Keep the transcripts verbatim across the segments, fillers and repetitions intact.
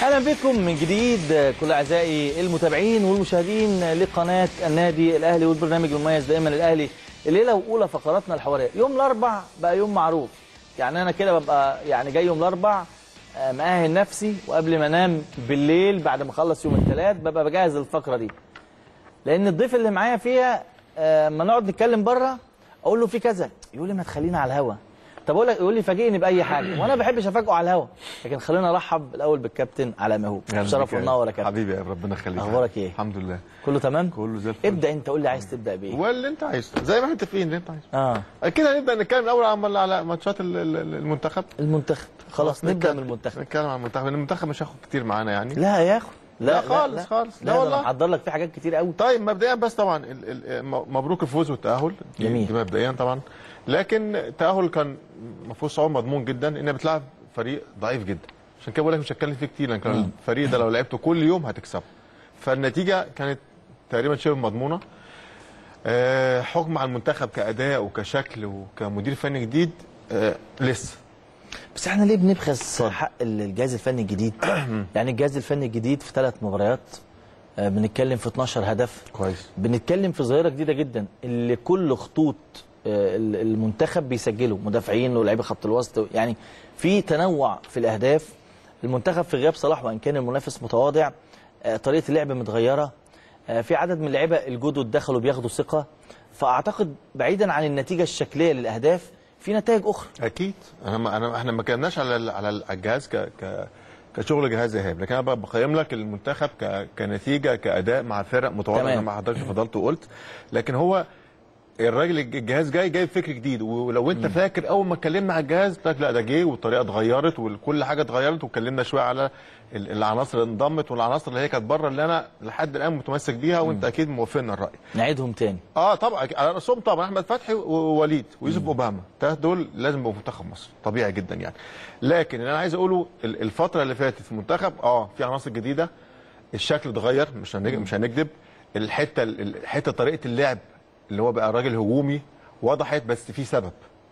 اهلا بكم من جديد كل اعزائي المتابعين والمشاهدين لقناه النادي الاهلي والبرنامج المميز دائما الاهلي الليله واولى فقراتنا الحواريه. يوم الاربع بقى يوم معروف، يعني انا كده ببقى يعني جاي يوم الاربع مأهل نفسي، وقبل ما انام بالليل بعد ما اخلص يوم الثلاث ببقى بجهز الفقره دي، لان الضيف اللي معايا فيها اما نقعد نتكلم بره اقول له في كذا يقول لي ما تخلينا على الهوا. طب اقول لك يقول لي فاجئني باي حاجه، وانا ما بحبش افاجئه على الهوا، لكن خلينا نرحب الاول بالكابتن علاء مهوب. شرف ونور يا كابتن. حبيبي يا ربنا يخليك. اخبارك ايه؟ الحمد لله كله تمام؟ كله زي الفل. ابدا انت قول لي عايز تبدا بايه؟ هو اللي انت عايزه زي ما احنا متفقين اللي انت عايزه. اه اكيد هنبدا نتكلم الاول على ماتشات المنتخب. المنتخب خلاص نبدا من المنتخب. نتكلم عن المنتخب، المنتخب مش هياخد كتير معانا يعني. لا ياخد لا, لا خالص لا خالص لا, لا والله محضر لك في حاجات كتير قوي. طيب مبدئيا بس طبعا مبروك الفوز والتاهل. جميل. دي مبدئيا طبعا، لكن التاهل كان المفروض صعود مضمون جدا، انها بتلعب فريق ضعيف جدا، عشان كده بقول لك مش هتكلم فيه كتير، لان كان الفريق ده لو لعبته كل يوم هتكسبه. فالنتيجه كانت تقريبا شبه مضمونه. أه حكم على المنتخب كاداء وكشكل وكمدير فني جديد أه لسه. بس احنا ليه بنبخس حق الجهاز الفني الجديد؟ يعني الجهاز الفني الجديد في ثلاث مباريات أه بنتكلم في اتناشر هدف كويس. بنتكلم في ظاهره جديده جدا، اللي كل خطوط المنتخب بيسجلوا مدافعين ولاعيبه خط الوسط، يعني في تنوع في الاهداف. المنتخب في غياب صلاح وان كان المنافس متواضع، طريقه اللعب متغيره، في عدد من اللعيبه الجدد دخلوا بياخدوا ثقه، فاعتقد بعيدا عن النتيجه الشكليه للاهداف في نتائج اخرى. اكيد. انا انا احنا ما كناش على على الجهاز ك ك كشغل جهاز ايهاب، لكن انا بقيم لك المنتخب ك كنتيجه كاداء مع فرق متواضعه. انا ما حضرتش فضلت وقلت، لكن هو الراجل الجهاز جاي جايب فكر جديد. ولو انت فاكر اول ما اتكلمنا على الجهاز قلت لك لا ده جه والطريقه اتغيرت وكل حاجه اتغيرت، واتكلمنا شويه على العناصر اللي انضمت والعناصر اللي هي كانت بره اللي انا لحد الان متمسك بيها، وانت اكيد موافقنا الراي. نعيدهم تاني. اه طبعا على راسهم طبعا احمد فتحي ووليد ويوسف اوباما، الثلاث دول لازم يبقوا في منتخب مصر طبيعي جدا يعني. لكن اللي انا عايز اقوله الفتره اللي فاتت في المنتخب اه في عناصر جديده، الشكل اتغير مش مش هنكذب، الحته حته طريقه اللعب اللي هو بقى راجل هجومي وضحت، بس في سبب.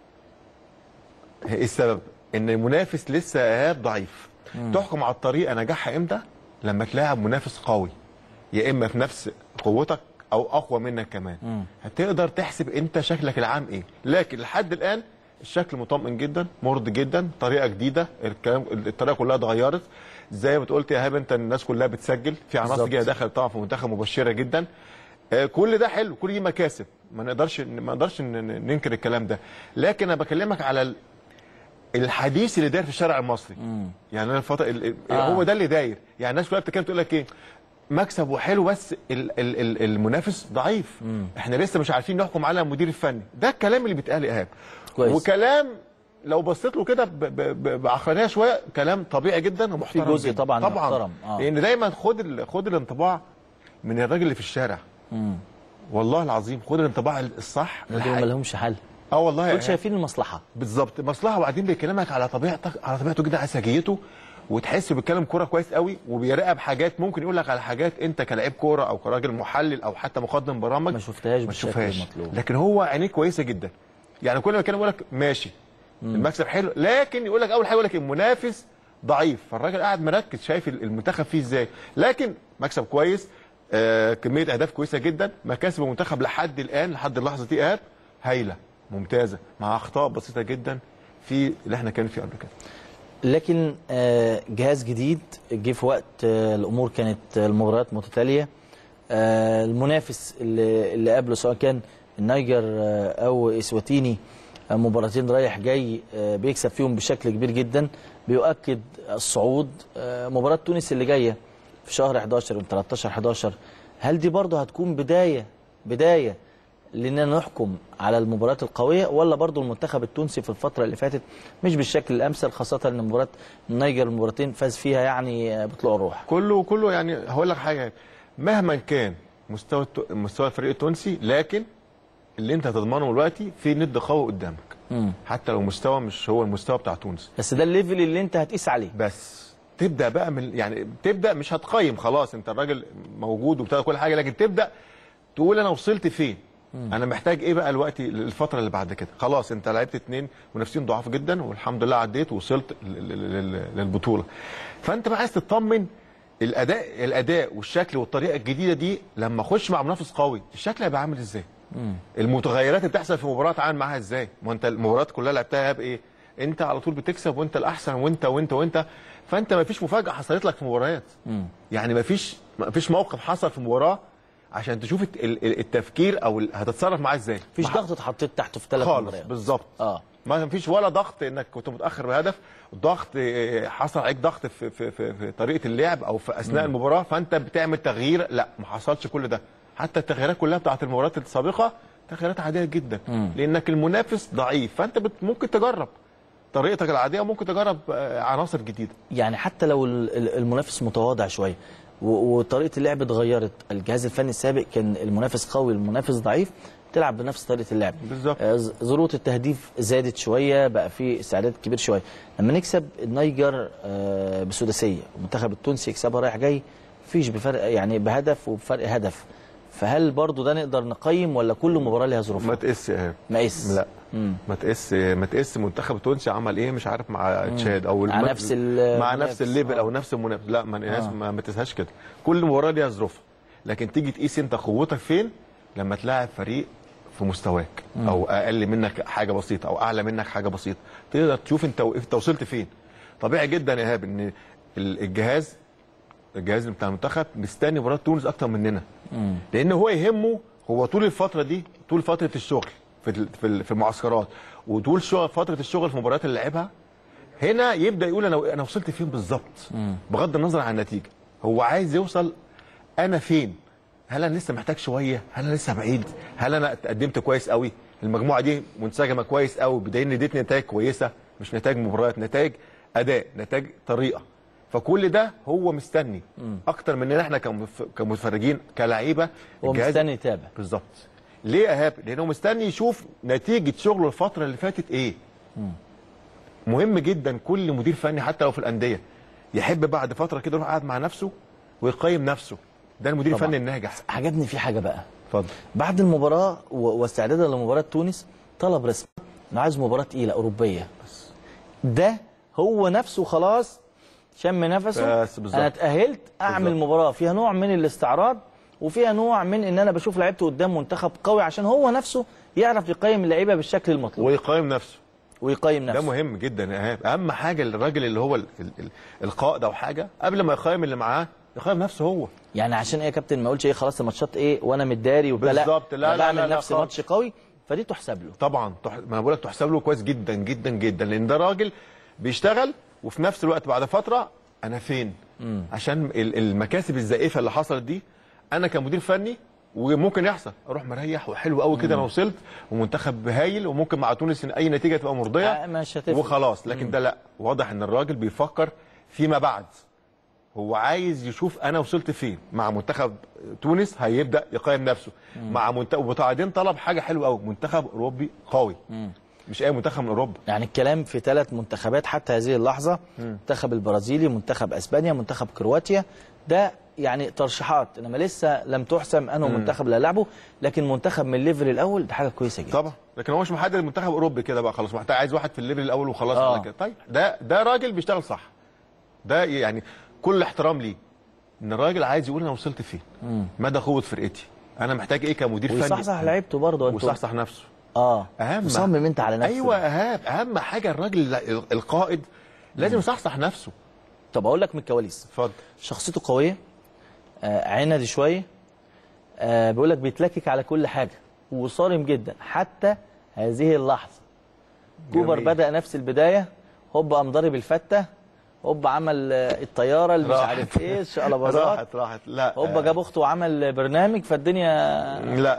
ايه السبب؟ ان المنافس لسه ايهاب ضعيف. مم. تحكم على الطريقه نجاحها امتى؟ لما تلاعب منافس قوي، يا اما في نفس قوتك او اقوى منك كمان. مم. هتقدر تحسب انت شكلك العام ايه. لكن لحد الان الشكل مطمئن جدا، مرضي جدا، طريقه جديده، الكلام الطريقه كلها اتغيرت. زي ما قلت يا ايهاب انت الناس كلها بتسجل، في عناصر جايه دخلت طبعا في المنتخب مبشره جدا. كل ده حلو، كل دي مكاسب، ما نقدرش ما نقدرش ننكر الكلام ده. لكن انا بكلمك على الحديث اللي داير في الشارع المصري. مم. يعني انا الفتره آه. هو ده اللي داير، يعني الناس كلها بتتكلم تقول لك ايه مكسب وحلو بس ال ال ال المنافس ضعيف. مم. احنا لسه مش عارفين نحكم على المدير الفني. ده الكلام اللي بيتقال ايهاب، وكلام لو بصيت له كده بعقلانيه شويه كلام طبيعي جدا ومحترم. في جزء جداً. طبعا طبعا محترم آه. لان دايما خد خد الانطباع من الراجل اللي في الشارع. مم. والله العظيم خد الانطباع الصح. دول ما لهمش حل. اه والله دول شايفين المصلحه بالظبط، مصلحه، وبعدين بيكلمك على طبيعتك، على طبيعته جدا، على سجيته، وتحس بيتكلم كوره كويس قوي، وبيراقب حاجات ممكن يقول لك على حاجات انت كلاعب كوره او كراجل محلل او حتى مقدم برامج ما شفتهاش ما شفتهاش، لكن هو عينيه كويسه جدا. يعني كل ما كان يقول لك ماشي مم. المكسب حلو، لكن يقول لك اول حاجه يقول لك المنافس ضعيف، فالراجل قاعد مركز شايف المنتخب فيه ازاي، لكن مكسب كويس، آه كميه اهداف كويسه جدا، مكاسب المنتخب لحد الان لحد اللحظه دي ايهاب هايله ممتازه، مع اخطاء بسيطه جدا في اللي احنا كان فيه قبل كده. لكن آه جهاز جديد جه في وقت آه الامور كانت المباريات متتاليه، آه المنافس اللي, اللي قبله سواء كان النيجر آه او اسواتيني، آه مباراتين رايح جاي آه بيكسب فيهم بشكل كبير جدا، بيؤكد الصعود. آه مباراه تونس اللي جايه في شهر حداشر من تلتاشر حداشر، هل دي برضه هتكون بدايه بدايه لاننا نحكم على المباريات القويه، ولا برضه المنتخب التونسي في الفتره اللي فاتت مش بالشكل الامثل، خاصه ان مباراه النيجر المباراتين فاز فيها يعني بطلوع الروح؟ كله كله يعني هقول لك حاجه، مهما كان مستوى مستوى الفريق التونسي، لكن اللي انت هتضمنه دلوقتي في ند قوي قدامك. مم. حتى لو مستوى مش هو المستوى بتاع تونس، بس ده الليفل اللي انت هتقيس عليه. بس تبدا بقى من يعني تبدا مش هتقيم خلاص، انت الراجل موجود وبتاع كل حاجه، لكن تبدا تقول انا وصلت فين. انا محتاج ايه بقى الوقت الفتره اللي بعد كده؟ خلاص انت لعبت اتنين منافسين ضعاف جدا والحمد لله عديت ووصلت للبطوله. فانت بقى عايز تطمن الاداء الاداء والشكل والطريقه الجديده دي لما اخش مع منافس قوي الشكل هيبقى عامل ازاي؟ مم. المتغيرات اللي بتحصل في المباراه اتعامل معاها ازاي؟ ما انت المباريات كلها لعبتها بايه؟ انت على طول بتكسب وانت الاحسن وانت وانت وانت فانت ما فيش مفاجاه حصلت لك في مباريات. يعني ما فيش ما فيش موقف حصل في مباراه عشان تشوف التفكير او هتتصرف معاه ازاي. مفيش ضغط اتحطيت تحته في ثلاث مباريات خالص بالظبط. اه ما فيش ولا ضغط انك كنت متاخر بهدف، ضغط حصل عليك ضغط في, في, في, في طريقه اللعب او في اثناء مم. المباراه فانت بتعمل تغيير. لا ما حصلش كل ده. حتى التغييرات كلها بتاعت المباريات السابقه تغييرات عاديه جدا. مم. لانك المنافس ضعيف فانت ممكن تجرب طريقتك العاديه وممكن تجرب عناصر جديده. يعني حتى لو المنافس متواضع شويه وطريقه اللعب اتغيرت، الجهاز الفني السابق كان المنافس قوي المنافس ضعيف، تلعب بنفس طريقه اللعب بالظبط. ذروه التهديف زادت شويه، بقى في استعداد كبير شويه. لما نكسب النيجر بسداسيه والمنتخب التونسي يكسبها رايح جاي مفيش بفرق يعني بهدف وبفرق هدف، فهل برضو ده نقدر نقيم ولا كل مباراه ليها ظروفها؟ ما تقيس يا ايهاب. ما قيس لا مم. ما تقيس ما تقيس المنتخب التونسي عمل ايه مش عارف مع تشاد او مع نفس مع نفس الليفل او نفس المنافس. لا ما آه. ما تقيسهاش كده. كل مباراه ليها ظروفها، لكن تيجي تقيس انت قوتك فين لما تلاعب فريق في مستواك مم. او اقل منك حاجه بسيطه او اعلى منك حاجه بسيطه، تقدر تشوف انت انت وصلت فين. طبيعي جدا يا ايهاب ان الجهاز الجهاز بتاع المنتخب مستني مباراه تونس اكتر مننا. مم. لان هو يهمه هو طول الفتره دي طول فتره الشغل في في المعسكرات وطول شغل فتره الشغل في المباريات اللي لعبها هنا يبدا يقول انا انا وصلت فين بالظبط بغض النظر عن النتيجه. هو عايز يوصل انا فين، هل انا لسه محتاج شويه، هل انا لسه بعيد، هل انا اتقدمت كويس قوي، المجموعه دي منسجمه كويس قوي بدليل ان ادتني نتائج كويسه مش نتائج مباريات، نتائج اداء، نتائج طريقه. فكل ده هو مستني مم. اكتر مننا احنا كمتفرجين كلاعيبه. هو مستني يتابع بالظبط. ليه يا ايهاب؟ لانه مستني يشوف نتيجه شغله الفتره اللي فاتت ايه. مم. مهم جدا كل مدير فني حتى لو في الانديه يحب بعد فتره كده يروح قاعد مع نفسه ويقيم نفسه. ده المدير الفني الناجح. عجبني في حاجه بقى. اتفضل. بعد المباراه واستعدادا لمباراه تونس طلب رسمي انه عايز مباراه تقيله اوروبيه. بس ده هو نفسه خلاص شم نفسه. انا اتاهلت اعمل بالزبط. مباراه فيها نوع من الاستعراض وفيها نوع من ان انا بشوف لعيبته قدام منتخب قوي عشان هو نفسه يعرف يقيم اللعيبه بالشكل المطلوب ويقيم نفسه ويقيم نفسه. ده مهم جدا يا ايهاب. اهم حاجه الراجل اللي هو القائد او حاجه قبل ما يقيم اللي معاه يقيم نفسه هو. يعني عشان ايه يا كابتن ما اقولش ايه خلاص الماتشات ايه وانا متداري وبتاع. بالظبط. لا لا بعمل نفسي ماتش قوي فدي تحسب له طبعا. تح... ما انا بقول لك تحسب له كويس جدا جدا جدا لان ده راجل بيشتغل وفي نفس الوقت بعد فتره انا فين؟ مم. عشان المكاسب الزائفه اللي حصلت دي انا كمدير فني وممكن يحصل اروح مريح وحلو قوي كده انا وصلت ومنتخب هايل وممكن مع تونس اي نتيجه تبقى مرضيه مش هتفرق وخلاص. لكن مم. ده لا، واضح ان الراجل بيفكر فيما بعد. هو عايز يشوف انا وصلت فين. مع منتخب تونس هيبدا يقيم نفسه. مم. مع منتخب وبعدين طلب حاجه حلوه قوي، منتخب اوروبي قوي. مم. مش اي منتخب من اوروبا. يعني الكلام في ثلاث منتخبات حتى هذه اللحظه، منتخب البرازيلي، منتخب اسبانيا، منتخب كرواتيا. ده يعني ترشيحات انما لسه لم تحسم انه منتخب اللي هيلعبه، لكن منتخب من الليفل الاول ده حاجه كويسه جدا. طبعا، لكن هو مش محدد منتخب اوروبي كده بقى خلاص، محتاج عايز واحد في الليفل الاول وخلاص على كده. طيب ده ده راجل بيشتغل صح. ده يعني كل احترام ليه. ان الراجل عايز يقول انا وصلت فين؟ مم. مدى قوه فرقتي. انا محتاج ايه كمدير فني؟ ويصحصح لعيبته برضه ويصحصح نفسه. اه اهم صمم انت على نفسك. ايوه اهم اهم حاجه الراجل القائد لازم يصحصح نفسه. طب اقول لك من الكواليس. اتفضل. شخصيته قويه، آه عندي شويه، آه بيقول لك بيتلكك على كل حاجه وصارم جدا حتى هذه اللحظه. كوبر بدا نفس البدايه، هوب قام ضارب الفته، هوب عمل الطياره اللي مش عارف ايه الشقلباظات، راحت راحت لا هوب جاب اخته وعمل برنامج فالدنيا. لا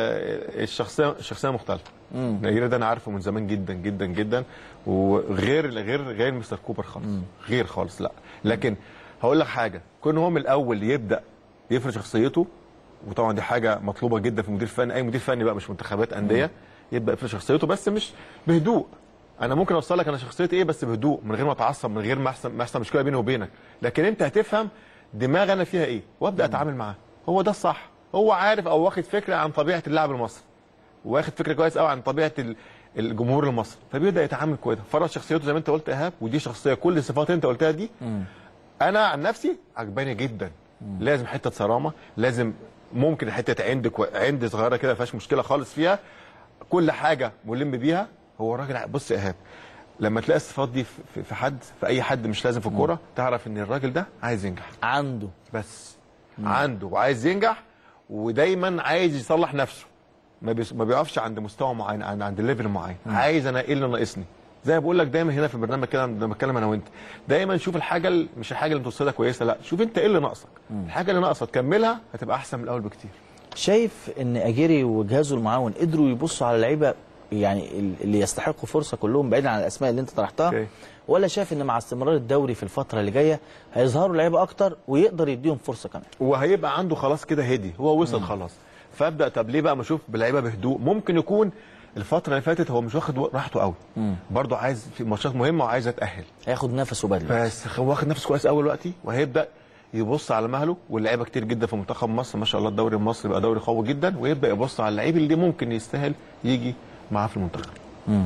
الشخصيه الشخصيه مختلفه. نيجيري ده انا عارفه من زمان جدا جدا جدا وغير غير غير مستر كوبر خالص. مم. غير خالص. لا لكن هقول لك حاجه، كون هو من الاول يبدا يفرض شخصيته، وطبعا دي حاجه مطلوبه جدا في مدير فني، اي مدير فني بقى مش منتخبات انديه، يبدا يفرض شخصيته بس مش بهدوء. انا ممكن اوصل لك انا شخصيتي ايه بس بهدوء، من غير ما اتعصب، من غير ما احصل ما يحصل مشكله بيني وبينك، لكن انت هتفهم دماغ انا فيها ايه وابدا اتعامل معاه. هو ده الصح. هو عارف او واخد فكره عن طبيعه اللاعب المصري. واخد فكره كويس قوي عن طبيعه الجمهور المصري، فبيبدا يتعامل كويس، فرض شخصيته زي ما انت قلت ايهاب، ودي شخصيه كل الصفات اللي انت قلتها دي م. انا عن نفسي عجباني جدا. م. لازم حته صرامه، لازم ممكن حته عند عند صغيره كده ما فيهاش مشكله خالص فيها، كل حاجه ملم بيها. هو الراجل بص يا ايهاب، لما تلاقي الصفات دي في, في حد، في اي حد مش لازم في الكوره، تعرف ان الراجل ده عايز ينجح عنده بس م. عنده وعايز ينجح، ودايما عايز يصلح نفسه، ما ما بيقفش عند مستوى معين، عند عند ليفل معين. م. عايز انا ايه اللي ناقصني، زي ما بقول لك دايما هنا في البرنامج كده لما بتكلم انا وانت، دايما شوف الحاجه مش الحاجه اللي توصلها كويسه، لا شوف انت ايه اللي ناقصك. م. الحاجه اللي ناقصه تكملها هتبقى احسن من الاول بكتير. شايف ان اجيري وجهازه المعاون قدروا يبصوا على لعيبه يعني اللي يستحقوا فرصه كلهم بعيدا عن الاسماء اللي انت طرحتها، okay. ولا شايف ان مع استمرار الدوري في الفتره اللي جايه هيظهروا لعيبه اكتر ويقدر يديهم فرصه كمان، وهيبقى عنده خلاص كده هدي، هو وصل م. خلاص، فابدا طب ليه بقى ما اشوف بلعيبه بهدوء. ممكن يكون الفتره اللي فاتت هو مش واخد راحته قوي، برضه عايز في ماتشات مهمه وعايز يتاهل، هياخد نفسه بدري، بس هو واخد نفسه كويس قوي دلوقتي، وهيبدا يبص على مهله، واللعيبه كتير جدا في منتخب مصر ما شاء الله، الدوري المصري بقى دوري قوي جدا، ويبدا يبص على اللعيب اللي ممكن يستاهل يجي معاه في المنتخب. امم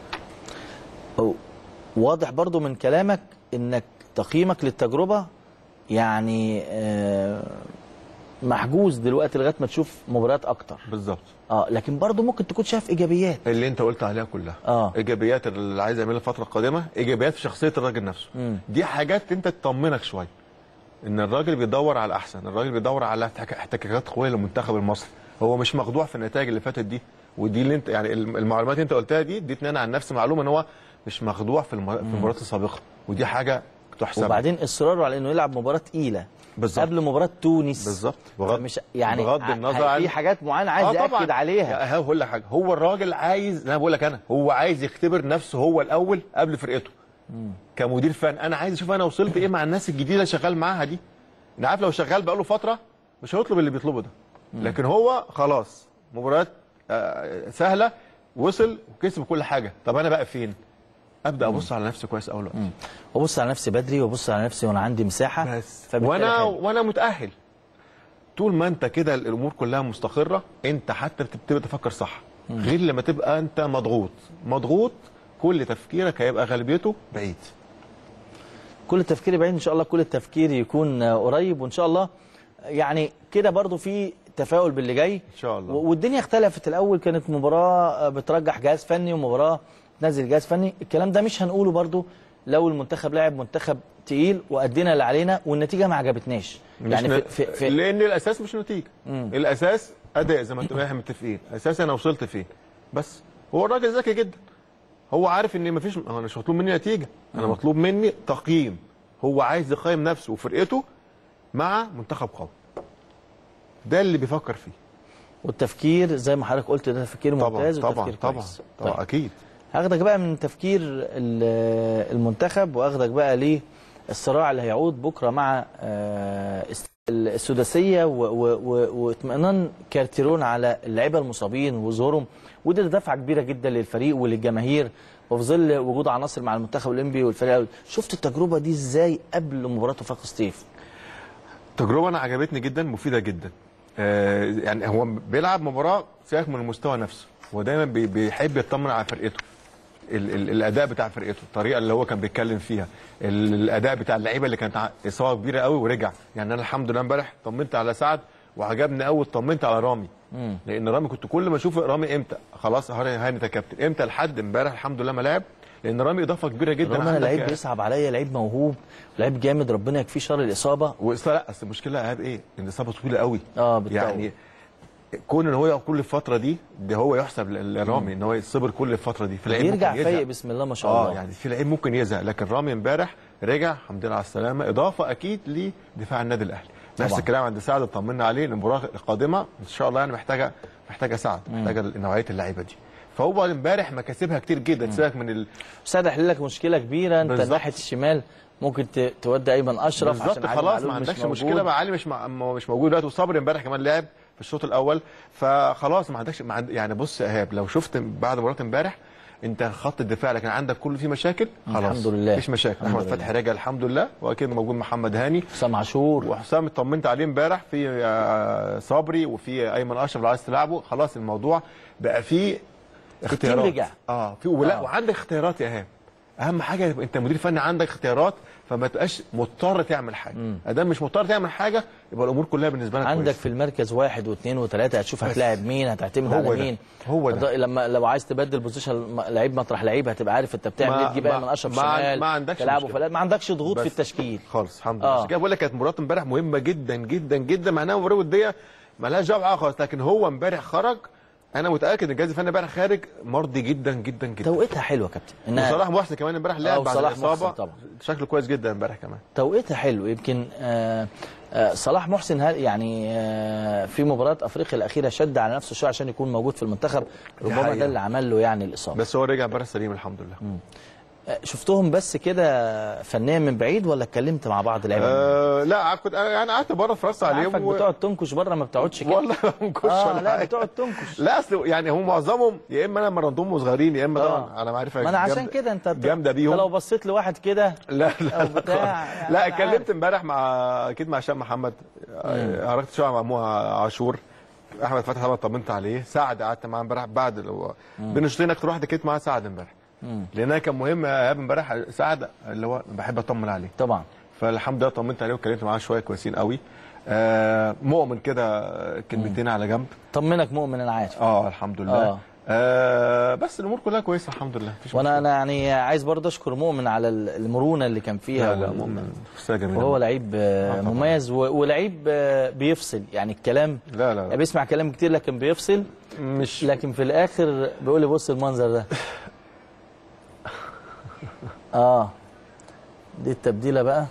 واضح برضو من كلامك انك تقييمك للتجربه يعني آه محجوز دلوقتي لغايه ما تشوف مباريات اكتر. بالظبط. اه لكن برضو ممكن تكون شايف ايجابيات اللي انت قلت عليها كلها. اه ايجابيات اللي عايز يعملها الفتره القادمه، ايجابيات في شخصيه الراجل نفسه. مم. دي حاجات انت تطمنك شويه ان الراجل بيدور على الاحسن، الراجل بيدور على احتكاكات قويه للمنتخب المصري، هو مش مخدوع في النتائج اللي فاتت دي، ودي اللي انت يعني المعلومات اللي انت قلتها دي اديتني انا عن نفسي معلومه ان هو مش مخدوع في المباريات السابقه، ودي حاجه تحسب. وبعدين اصراره على انه يلعب مباراه ثقيله بالظبط قبل مباراه تونس بالظبط، بغض مش يعني بغض النظر عن في حاجات معينه عايز آه ياكد عليها. هقول لك حاجه، هو الراجل عايز، انا بقول لك انا هو عايز يختبر نفسه هو الاول قبل فرقته. مم. كمدير فن انا عايز اشوف انا وصلت ايه مع الناس الجديده اللي شغال معاها دي. انا عارف لو شغال بقاله فتره مش هيطلب اللي بيطلبه ده. مم. لكن هو خلاص مباريات آه سهله، وصل وكسب كل حاجه، طب انا بقى فين؟ ابدا ابص على نفسي كويس اول وقت، وابص على نفسي بدري، وابص على نفسي وانا عندي مساحه بس وانا وانا متاهل. طول ما انت كده الامور كلها مستقره، انت حتى بتبتدي تفكر صح. مم. غير لما تبقى انت مضغوط مضغوط كل تفكيرك هيبقى غالبيته بعيد. كل التفكير بعيد، ان شاء الله كل التفكير يكون قريب، وان شاء الله يعني كده برضو في تفاؤل باللي جاي ان شاء الله. والدنيا اختلفت، الاول كانت مباراه بترجح جهاز فني ومباراه تنزل جهاز فني، الكلام ده مش هنقوله برضو لو المنتخب لعب منتخب تقيل وادينا اللي علينا والنتيجه ما عجبتناش، يعني في, في, في لان الاساس مش نتيجه. مم. الاساس اداء زي ما انتم احنا متفقين، اساسا انا وصلت فين. بس هو الراجل ذكي جدا، هو عارف ان مفيش، انا مش مطلوب مني نتيجه، انا مطلوب مني تقييم. هو عايز يقيم نفسه وفرقته مع منتخب قوي، ده اللي بيفكر فيه. والتفكير زي ما حضرتك قلت ده تفكير ممتاز طبعا وتفكير طبعا كويس. طبعا طبعا اكيد. هاخدك بقى من تفكير المنتخب واخدك بقى للصراع اللي هيعود بكره مع السداسيه واطمئنان كارتيرون على اللعيبه المصابين وظهورهم، وده دفعه كبيره جدا للفريق وللجماهير، وفي ظل وجود عناصر مع المنتخب الاولمبي والفريق. شفت التجربه دي ازاي قبل مباراه وفاق سطيف؟ تجربه انا عجبتني جدا، مفيده جدا. آه يعني هو بيلعب مباراه سيبك من المستوى نفسه، هو دايما بيحب يطمن على فرقته، ال ال الاداء بتاع فرقته، الطريقه اللي هو كان بيتكلم فيها، الاداء بتاع اللعيبه اللي كانت اصابه كبيره قوي ورجع. يعني انا الحمد لله امبارح طمنت على سعد وعجبني قوي، طمنت على رامي. مم. لان رامي كنت كل ما اشوف رامي امتى خلاص هاني يا كابتن امتى، لحد امبارح الحمد لله ما لعب، لان رامي اضافه كبيره جدا. رامي لعيب بيصعب عليا، لعيب موهوب، لعيب جامد، ربنا يكفيه شر الاصابه. لا اصل المشكله يا ايهاب ايه؟ ان الاصابه طويله قوي. اه بالطبع. يعني كون ان هو يقعد كل الفتره دي، ده هو يحسب لرامي ان هو يصبر كل الفتره دي. في لعيب يرجع فايق بسم الله ما شاء الله. اه يعني في لعيب ممكن يزهق، لكن رامي امبارح رجع الحمد لله على السلامه، اضافه اكيد لدفاع النادي الاهلي. نفس الكلام عند سعد، اطمنا عليه المباراه القادمه ان شاء الله يعني محتاجه محتاجه سعد، محتاجه نوعيه اللعيبه دي. فهو امبارح مكاسبها كتير جدا، سيبك من ال... سعد حل لك مشكله كبيره، انت ناحيه الشمال ممكن تودي ايمن اشرف عشان خلاص ما عندكش مشكله بقى، علي مش مع... مش موجود دلوقتي، وصبري امبارح كمان لعب في الشوط الاول، فخلاص ما عندكش مع... يعني بص يا ايهاب لو شفت بعد مباراه امبارح انت خط الدفاع لكن عندك كله فيه مشاكل، خلاص الحمد لله مفيش مشاكل. احمد فتحي راجع الحمد لله، واكيد موجود محمد هاني، حسام عاشور، وحسام اطمنت عليه امبارح، في صبري وفي ايمن اشرف لو عايز تلعبه، خلاص الموضوع بقى فيه اختيارات. رجع اه في ولا آه. وعندك اختيارات يا ايهاب، اهم حاجه انت مدير فني عندك اختيارات، فما تبقاش مضطر تعمل حاجه. ادام مش مضطر تعمل حاجه يبقى الامور كلها بالنسبه لك عندك كويس. في المركز واحد واثنين وثلاثه هتشوف هتلاعب مين، هتعتمد على مين. هو ده. لما لو عايز تبدل بوزيشن لعيب مطرح لعيب هتبقى عارف انت بتعمل ايه، تجيب ايمن اشرف شمال ما عندكش تلعبه فلا، ما عندكش ضغوط في التشكيل خالص الحمد لله. آه. عشان كده بقول لك كانت مباراه امبارح مهمه جدا جدا جدا، مع انها مباراه وديه مالهاش دعوه خالص، لكن هو امبارح خرج، انا متاكد ان الجهاز الفني امبارح خارج مرضي جدا جدا جدا. توقيتها حلوه يا كابتن. وصلاح محسن كمان امبارح لعب بعد الاصابه طبعا شكله كويس جدا امبارح كمان. توقيتها حلو. يمكن آآ آآ صلاح محسن يعني في مباراه افريقيا الاخيره شد على نفسه شويه عشان يكون موجود في المنتخب، ربما ده اللي عمل له يعني الاصابه، بس هو رجع امبارح سليم الحمد لله. مم. شفتهم بس كده فنيا من بعيد ولا اتكلمت مع بعض لعيبه؟ أه لا كنت يعني قعدت بره اتفرجت عليهم و... بتقعد تنكش بره ما بتقعدش كده والله ما بنكش آه ولا لا بتقعد تنكش. لا اصل يعني هم معظمهم يا اما انا مرنتهم صغيرين يا اما آه. انا معرفه ما انا عشان كده انت جامده بيهم. انت لو بصيت لواحد كده لا لا او بتاع يعني لا اتكلمت امبارح مع اكيد مع هشام محمد، عرفت شويه مع مو عاشور، احمد فتحي طبعا طمنت عليه، سعد قعدت معاه امبارح بعد بين الشوطين اكتر واحد كنت معاه سعد امبارح، لان كان مهم يا ايهاب امبارح سعد اللي هو بحب اطمن عليه طبعا، فالحمد لله طمنت عليه واتكلمت معاه شويه كويسين قوي. آه مؤمن كده كلمتين على جنب. طمنك مؤمن انا عارف. اه الحمد لله. آه. آه بس الامور كلها كويسه الحمد لله. وانا انا يعني عايز برضه اشكر مؤمن على المرونه اللي كان فيها. لا لا مؤمن جميل، وهو لعيب آه مميز ولعيب آه بيفصل يعني الكلام. لا لا, لا. بيسمع كلام كتير لكن بيفصل مش لكن في الاخر بيقول لي بص المنظر ده. اه دي التبديله بقى.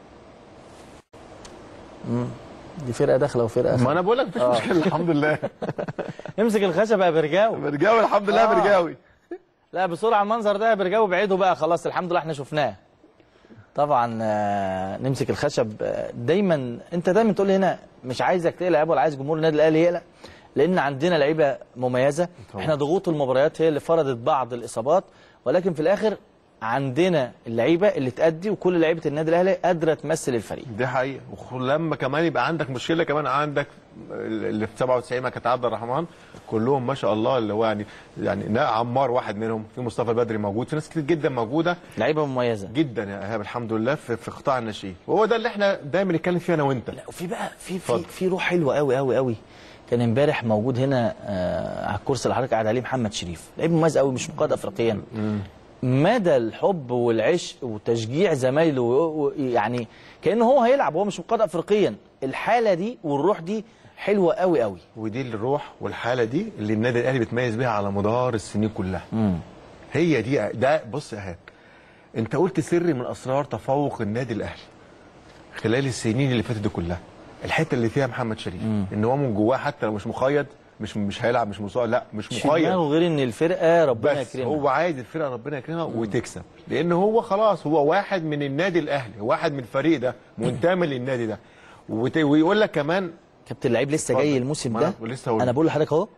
امم دي فرقه داخله وفرقه ما انا بقول لك مفيش آه. مشكله الحمد لله. امسك الخشب يا برجاوي. برجاوي الحمد لله. آه. برجاوي لا بسرعه المنظر ده يا برجاوي بعيده بقى خلاص الحمد لله احنا شفناه. طبعا آه نمسك الخشب. آه دايما انت دايما تقول لي هنا مش عايزك تقلق ولا عايز جمهور النادي الاهلي يقلق، لان عندنا لعيبه مميزه. طبعا. احنا ضغوط المباريات هي اللي فرضت بعض الاصابات، ولكن في الاخر عندنا اللعيبه اللي تأدي، وكل لعيبه النادي الاهلي قادره تمثل الفريق. دي حقيقه، ولما كمان يبقى عندك مشكله كمان عندك اللي في سبعة وتسعين ما كانت عبد الرحمن كلهم ما شاء الله، اللي هو يعني يعني عمار واحد منهم، في مصطفى بدري موجود، في ناس كتير جدا موجوده لعيبه مميزه جدا يا ايهاب الحمد لله في, في قطاع الناشئين، وهو ده اللي احنا دايما نتكلم فيه انا وانت. لا وفي بقى في في في روح حلوه قوي قوي قوي. كان امبارح موجود هنا آه على الكرسي اللي حضرتك قاعد عليه محمد شريف، لعيب مميز قوي مش مقاد افريقيا. مدى الحب والعشق وتشجيع زمايله يعني كأنه هو هيلعب وهو مش مقاد افريقيا. الحاله دي والروح دي حلوه قوي قوي، ودي الروح والحاله دي اللي النادي الاهلي بيتميز بيها على مدار السنين كلها. مم. هي دي ده. بص يا ايهاب انت قلت سر من اسرار تفوق النادي الاهلي خلال السنين اللي فاتت دي كلها، الحته اللي فيها محمد شريف. مم. ان هو من جواه حتى لو مش مقيد مش مش هيلعب مش مصاب، لا مش مقيد، غير ان الفرقه ربنا بس يكرمها، هو عايز الفرقه ربنا يكرمها وتكسب، لان هو خلاص هو واحد من النادي الاهلي، واحد من الفريق ده، منتمي للنادي ده. ويقول لك كمان كابتن اللعيب لسه جاي الموسم ده، انا بقول لحضرتك اهو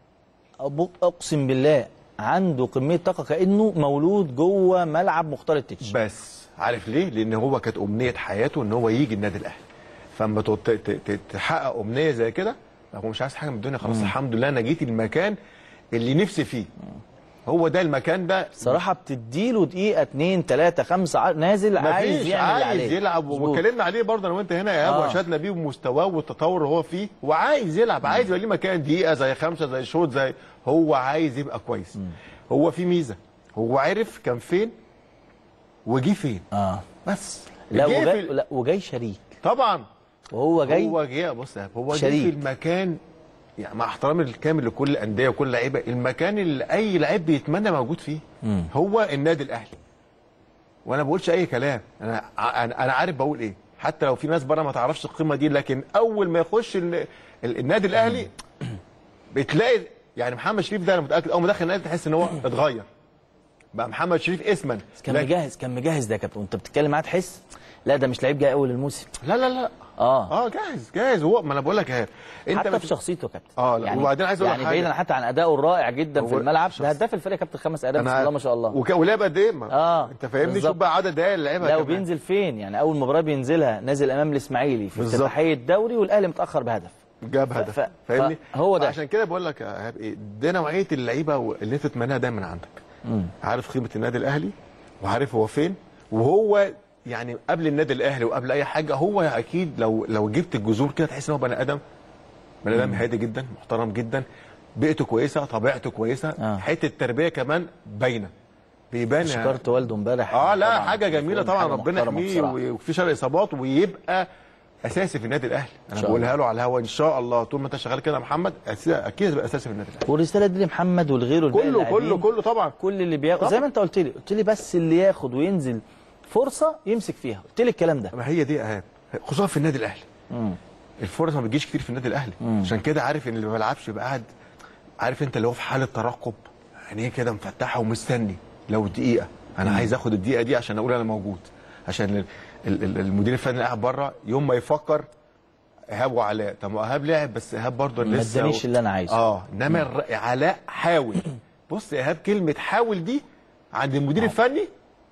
اقسم بالله عنده كميه طاقه كانه مولود جوه ملعب مختار التتش. بس عارف ليه؟ لان هو كانت امنيه حياته ان هو يجي النادي الاهلي، فاما تحقق امنيه زي كده هو مش عايز حاجه من الدنيا خلاص. الحمد لله انا جيت المكان اللي نفسي فيه، هو ده المكان ده صراحه بتديله دقيقه اتنين تلاته خمسه نازل عايز يعمل عايز عليه. يلعب، واتكلمنا عليه برضه انا وانت هنا يا ابو، واشدنا بيه بمستواه والتطور اللي هو فيه، وعايز يلعب، عايز يبقى ليه مكان دقيقه زي خمسه زي شوط زي هو عايز يبقى كويس. مم. هو في ميزه، هو عرف كان فين وجي فين. اه بس لا وجاي لا وجاي شريك طبعا، وهو جاي هو جاي بص هو جاي في المكان يعني مع احترامي الكامل لكل الانديه وكل لعيبه، المكان اللي اي لعيب بيتمنى موجود فيه. مم. هو النادي الاهلي، وانا ما بقولش اي كلام، انا انا عارف بقول ايه، حتى لو في ناس بره ما تعرفش القيمه دي، لكن اول ما يخش النادي الاهلي بتلاقي يعني محمد شريف ده انا متاكد اول ما دخل النادي تحس ان هو اتغير بقى محمد شريف اسما. كان مجهز كان مجهز ده يا كابتن، وانت بتتكلم معاه تحس لا ده مش لعيب جاي اول الموسم، لا لا لا اه اه جاهز جاهز هو، ما انا بقول لك اهي انت حتى بت... في شخصيته يا كابتن. اه لا يعني وبعدين عايز اقول لك يعني حاجه، بعيدا حتى عن ادائه الرائع جدا في الملعب، ده هداف الفريق يا كابتن، خمس اهداف بسم الله ما شاء الله. وك... ولعب قد ايه؟ اه انت فاهمني، بالزبط. شوف بقى عدد الدقايق اللي لعبها لو كمان. بينزل فين يعني، اول مباراه بينزلها نازل امام الاسماعيلي في افتتاحيه الدوري والاهلي متاخر بهدف، جاب هدف ف... فاهمني، هو ده. عشان كده بقول لك يا ايهاب ايه، ده نوعيه اللعيبه اللي انت تتمناها دايما عندك. مم. عارف قيمه النادي الاهلي وعارف هو فين، وهو يعني قبل النادي الاهلي وقبل اي حاجه هو اكيد لو لو جبت الجذور كده تحس ان هو بني ادم، بني ادم هادي جدا محترم جدا، بيئته كويسه، طبيعته كويسه، آه. حته التربيه كمان باينه، بيبان. شكرت والده امبارح اه لا حاجه جميله طبعا، ربنا يحميه وفي شر اصابات ويبقى اساسي في النادي الاهلي. انا بقولها له على الهوا ان شاء الله، طول ما انت شغال كده يا محمد اكيد هتبقى اساسي في النادي الاهلي. والرساله دي لمحمد ولغيره كله كله كله طبعا، كل اللي بياخد زي ما انت قلت لي، قلت لي بس اللي ياخد وينزل فرصه يمسك فيها، قلت لي الكلام ده. ما هي دي اهاب، خصوصا في النادي الاهلي. امم الفرص ما بتجيش كتير في النادي الاهلي، مم. عشان كده عارف ان اللي ما بيلعبش يبقى قاعد، عارف انت اللي هو في حاله ترقب، عينيه كده مفتحه ومستني لو دقيقه انا مم. عايز اخد الدقيقه دي عشان اقول انا موجود، عشان المدير الفني اللي قاعد بره يوم ما يفكر ايهاب وعلاء، طب ما ايهاب لعب بس ايهاب برضه لسه ما ادانيش اللي انا عايزه. اه انما علاء حاول. بص يا ايهاب كلمه حاول دي عند المدير الفني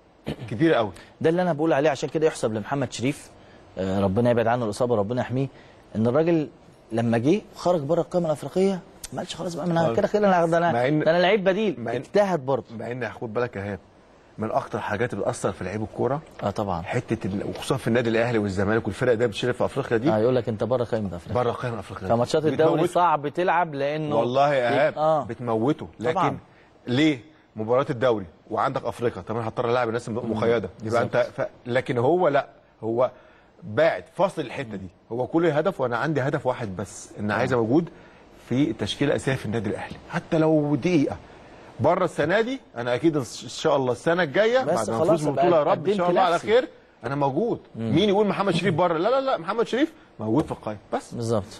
كتير قوي، ده اللي انا بقول عليه. عشان كده يحسب لمحمد شريف، آه ربنا يبعد عنه الاصابه، ربنا يحميه، ان الراجل لما جه خرج بره القائمه الافريقيه ما قالش خلاص بقى انا كده كده انا ده انا ده انا لعيب بديل، اجتهد برضه. مع ان خد بالك يا ايهاب من اكتر الحاجات اللي بتاثر في لعيب الكوره اه طبعا حته وخصوصا في النادي الاهلي والزمالك والفرق ده بتشارك في افريقيا دي. اه يقول لك انت بره قائمه افريقيا، بره قائمه افريقيا، فماتشات الدوري صعب تلعب لانه والله يا ايهاب آه. بتموته، لكن طبعا. ليه مباراه الدوري وعندك افريقيا طبعا هضطر العب الناس مقيده يبقى انت ف... لكن هو لا هو باعد فاصل الحته دي، هو كل هدف وانا عندي هدف واحد بس، ان عايز موجود في التشكيله الاساسيه في النادي الاهلي حتى لو دقيقه بره. السنه دي انا اكيد ان شاء الله السنه الجايه بعد ما نفوز بالبطوله يا رب ان شاء الله على خير انا موجود. مم. مين يقول محمد شريف بره؟ لا لا لا محمد شريف موجود في القائمه بس. بالظبط،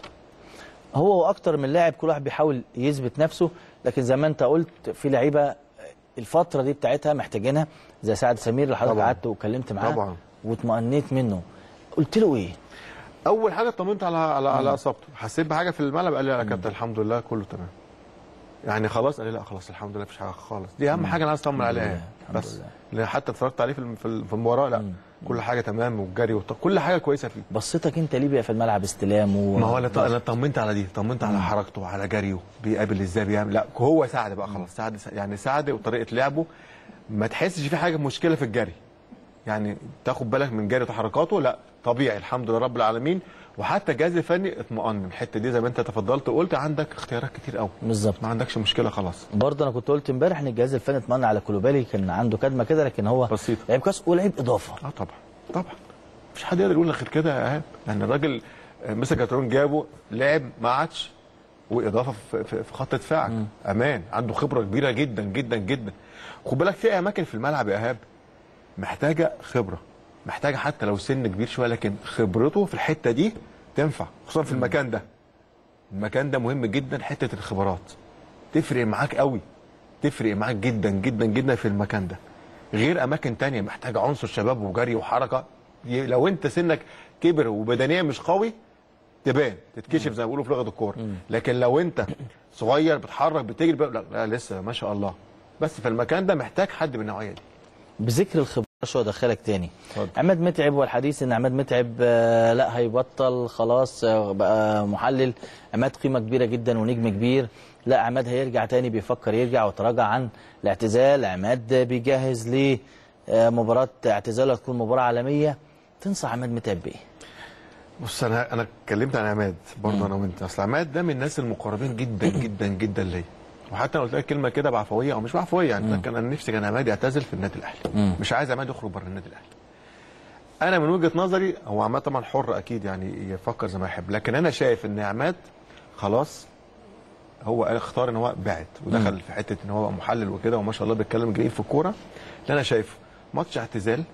هو واكتر من لاعب كل واحد بيحاول يثبت نفسه، لكن زي ما انت قلت في لعيبه الفتره دي بتاعتها محتاجينها زي سعد سمير اللي حضرتك قعدت واتكلمت معاه طبعا واطمئنيت منه. قلت له ايه؟ اول حاجه اطمنت على على على اصابته، حسيت بحاجه في الملعب قال لي يا كابتن الحمد لله كله تمام. يعني خلاص قال لي لا خلاص الحمد لله مفيش حاجه خالص، دي اهم حاجه انا عايز اطمن عليها بس، لان حتى اتفرجت عليه في في المباراه لا مم. كل حاجه تمام والجري كل حاجه كويسه فيه. بصيتك انت ليه بقى في الملعب استلام و... ما هو انا انا طمنت على دي، طمنت على حركته وعلى جريه بيقابل ازاي بيعمل، لا هو ساعد بقى خلاص، ساعد يعني ساعد وطريقه لعبه ما تحسش في حاجه مشكله في الجري، يعني تاخد بالك من جري وتحركاته لا طبيعي الحمد لله رب العالمين. وحتى الجهاز الفني اطمئن من الحته دي زي ما انت تفضلت وقلت عندك اختيارات كتير قوي بالظبط، ما عندكش مشكله خلاص. برضه انا كنت قلت امبارح ان الجهاز الفني اطمئن على كولوبالي، كان عنده كدمه كده لكن هو بسيط لعيب كويس ولعيب اضافه. اه طبعا طبعا مفيش حد يقدر يقول غير كده يا ايهاب، يعني الراجل مسك كاترون جابه لعب ما عادش واضافه في, في, في خط دفاعك امان، عنده خبره كبيره جدا جدا جدا. خد بالك في اماكن في الملعب يا ايهاب محتاجه خبره، محتاجه حتى لو سن كبير شويه لكن خبرته في الحته دي تنفع، خصوصا في المكان ده. المكان ده مهم جدا، حته الخبرات تفرق معاك قوي، تفرق معاك جدا جدا جدا في المكان ده، غير اماكن تانية محتاجه عنصر شباب وجري وحركه. لو انت سنك كبر وبدنيا مش قوي تبان تتكشف زي ما بيقولوا في لغه الكوره، لكن لو انت صغير بتحرك بتجري لا, لا لسه ما شاء الله. بس في المكان ده محتاج حد بالنوعيه دي. بذكر الخبره شو ادخلك تاني فضل. عماد متعب والحديث ان عماد متعب آه لا هيبطل خلاص، آه بقى محلل. عماد قيمه كبيره جدا ونجم كبير، لا عماد هيرجع تاني، بيفكر يرجع وتراجع عن الاعتزال. عماد بيجهز لمباراه اعتزاله هتكون مباراه عالميه. تنصح عماد متعب بايه؟ بص انا انا اتكلمت عن عماد برضه انا وانت، اصل عماد ده من الناس المقربين جدا جدا جدا ليا، وحتى انا قلت لك كلمه كده بعفويه او مش بعفويه يعني، كان انا نفسي كان عماد يعتزل في النادي الاهلي، مم. مش عايز عماد يخرج بره النادي الاهلي. انا من وجهه نظري هو عماد طبعا حر اكيد يعني يفكر زي ما يحب، لكن انا شايف ان عماد خلاص هو اختار ان هو بعد ودخل مم. في حته ان هو محلل وكده وما شاء الله بيتكلم جيد في الكوره. اللي انا شايفه ماتش اعتزال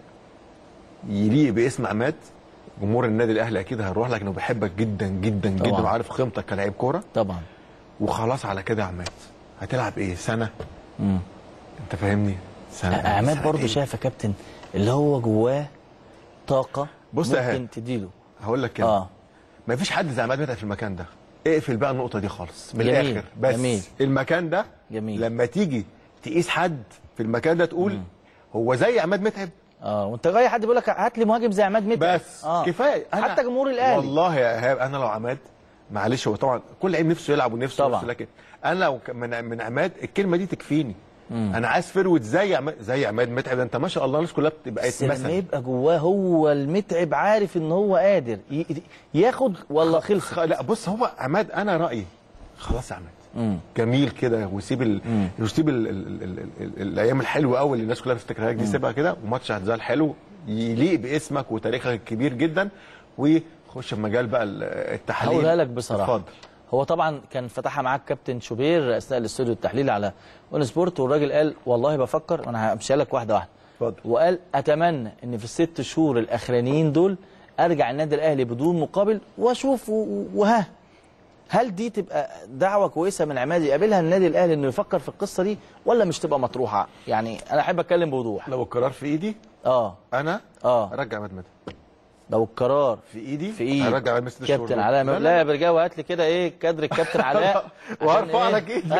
يليق باسم عماد، جمهور النادي الاهلي اكيد هيروح لك انه بيحبك جدا جدا جدا وعارف قيمتك كلاعب كوره طبعا. وخلاص على كده يا عماد هتلعب ايه سنه؟ امم انت فاهمني؟ سنه عماد برضه إيه؟ شايف يا كابتن اللي هو جواه طاقه بص ممكن تديله. هقول لك كده اه ما فيش حد زي عماد متعب في المكان ده. اقفل بقى النقطه دي خالص من جميل. الاخر. بس جميل. المكان ده جميل. لما تيجي تقيس حد في المكان ده تقول مم. هو زي عماد متعب. اه وانت جاي حد بيقول لك هات لي مهاجم زي عماد متعب بس آه. كفايه. حتى جمهور الاهلي والله يا ايهاب انا لو عماد معلش هو طبعا كل لعيب نفسه يلعب ونفسه طبعا نفسه، لكن انا لو من من عماد الكلمه دي تكفيني. مم. انا عايز فروت زي عماد زي عماد متعب. ده انت ما شاء الله الناس كلها بتبقى مثلا لما يبقى جواه هو المتعب عارف ان هو قادر ياخد والله خلص. خ... لا بص هو عماد انا رايي خلاص يا عماد مم. جميل كده وسيب ال... وسيب ال... ال... ال... ال... ال... الايام الحلوه قوي اللي الناس كلها بتفتكرها لك دي، سيبها كده وماتش اعتزال حلو يليق باسمك وتاريخك الكبير جدا، وخش في مجال بقى التحليل. هقولها لك بصراحه اتفضل. هو طبعا كان فتحها معاك كابتن شوبير اثناء الاستوديو التحليلي على اون سبورت، والراجل قال والله بفكر وانا همشيها لك واحده واحده. اتفضل. وقال اتمنى ان في الست شهور الاخرانيين دول ارجع النادي الاهلي بدون مقابل واشوف وها هل دي تبقى دعوه كويسه من عماد يقابلها النادي الاهلي انه يفكر في القصه دي ولا مش تبقى مطروحه؟ يعني انا احب اتكلم بوضوح. لو القرار في ايدي اه انا اه ارجع عماد متعب. لو القرار في ايدي في ايدي هرجع عماد ست شهور. كابتن علاء لا, لا يا برجاوي هات لي كده ايه كادر الكابتن علاء وهرفع لك ايدي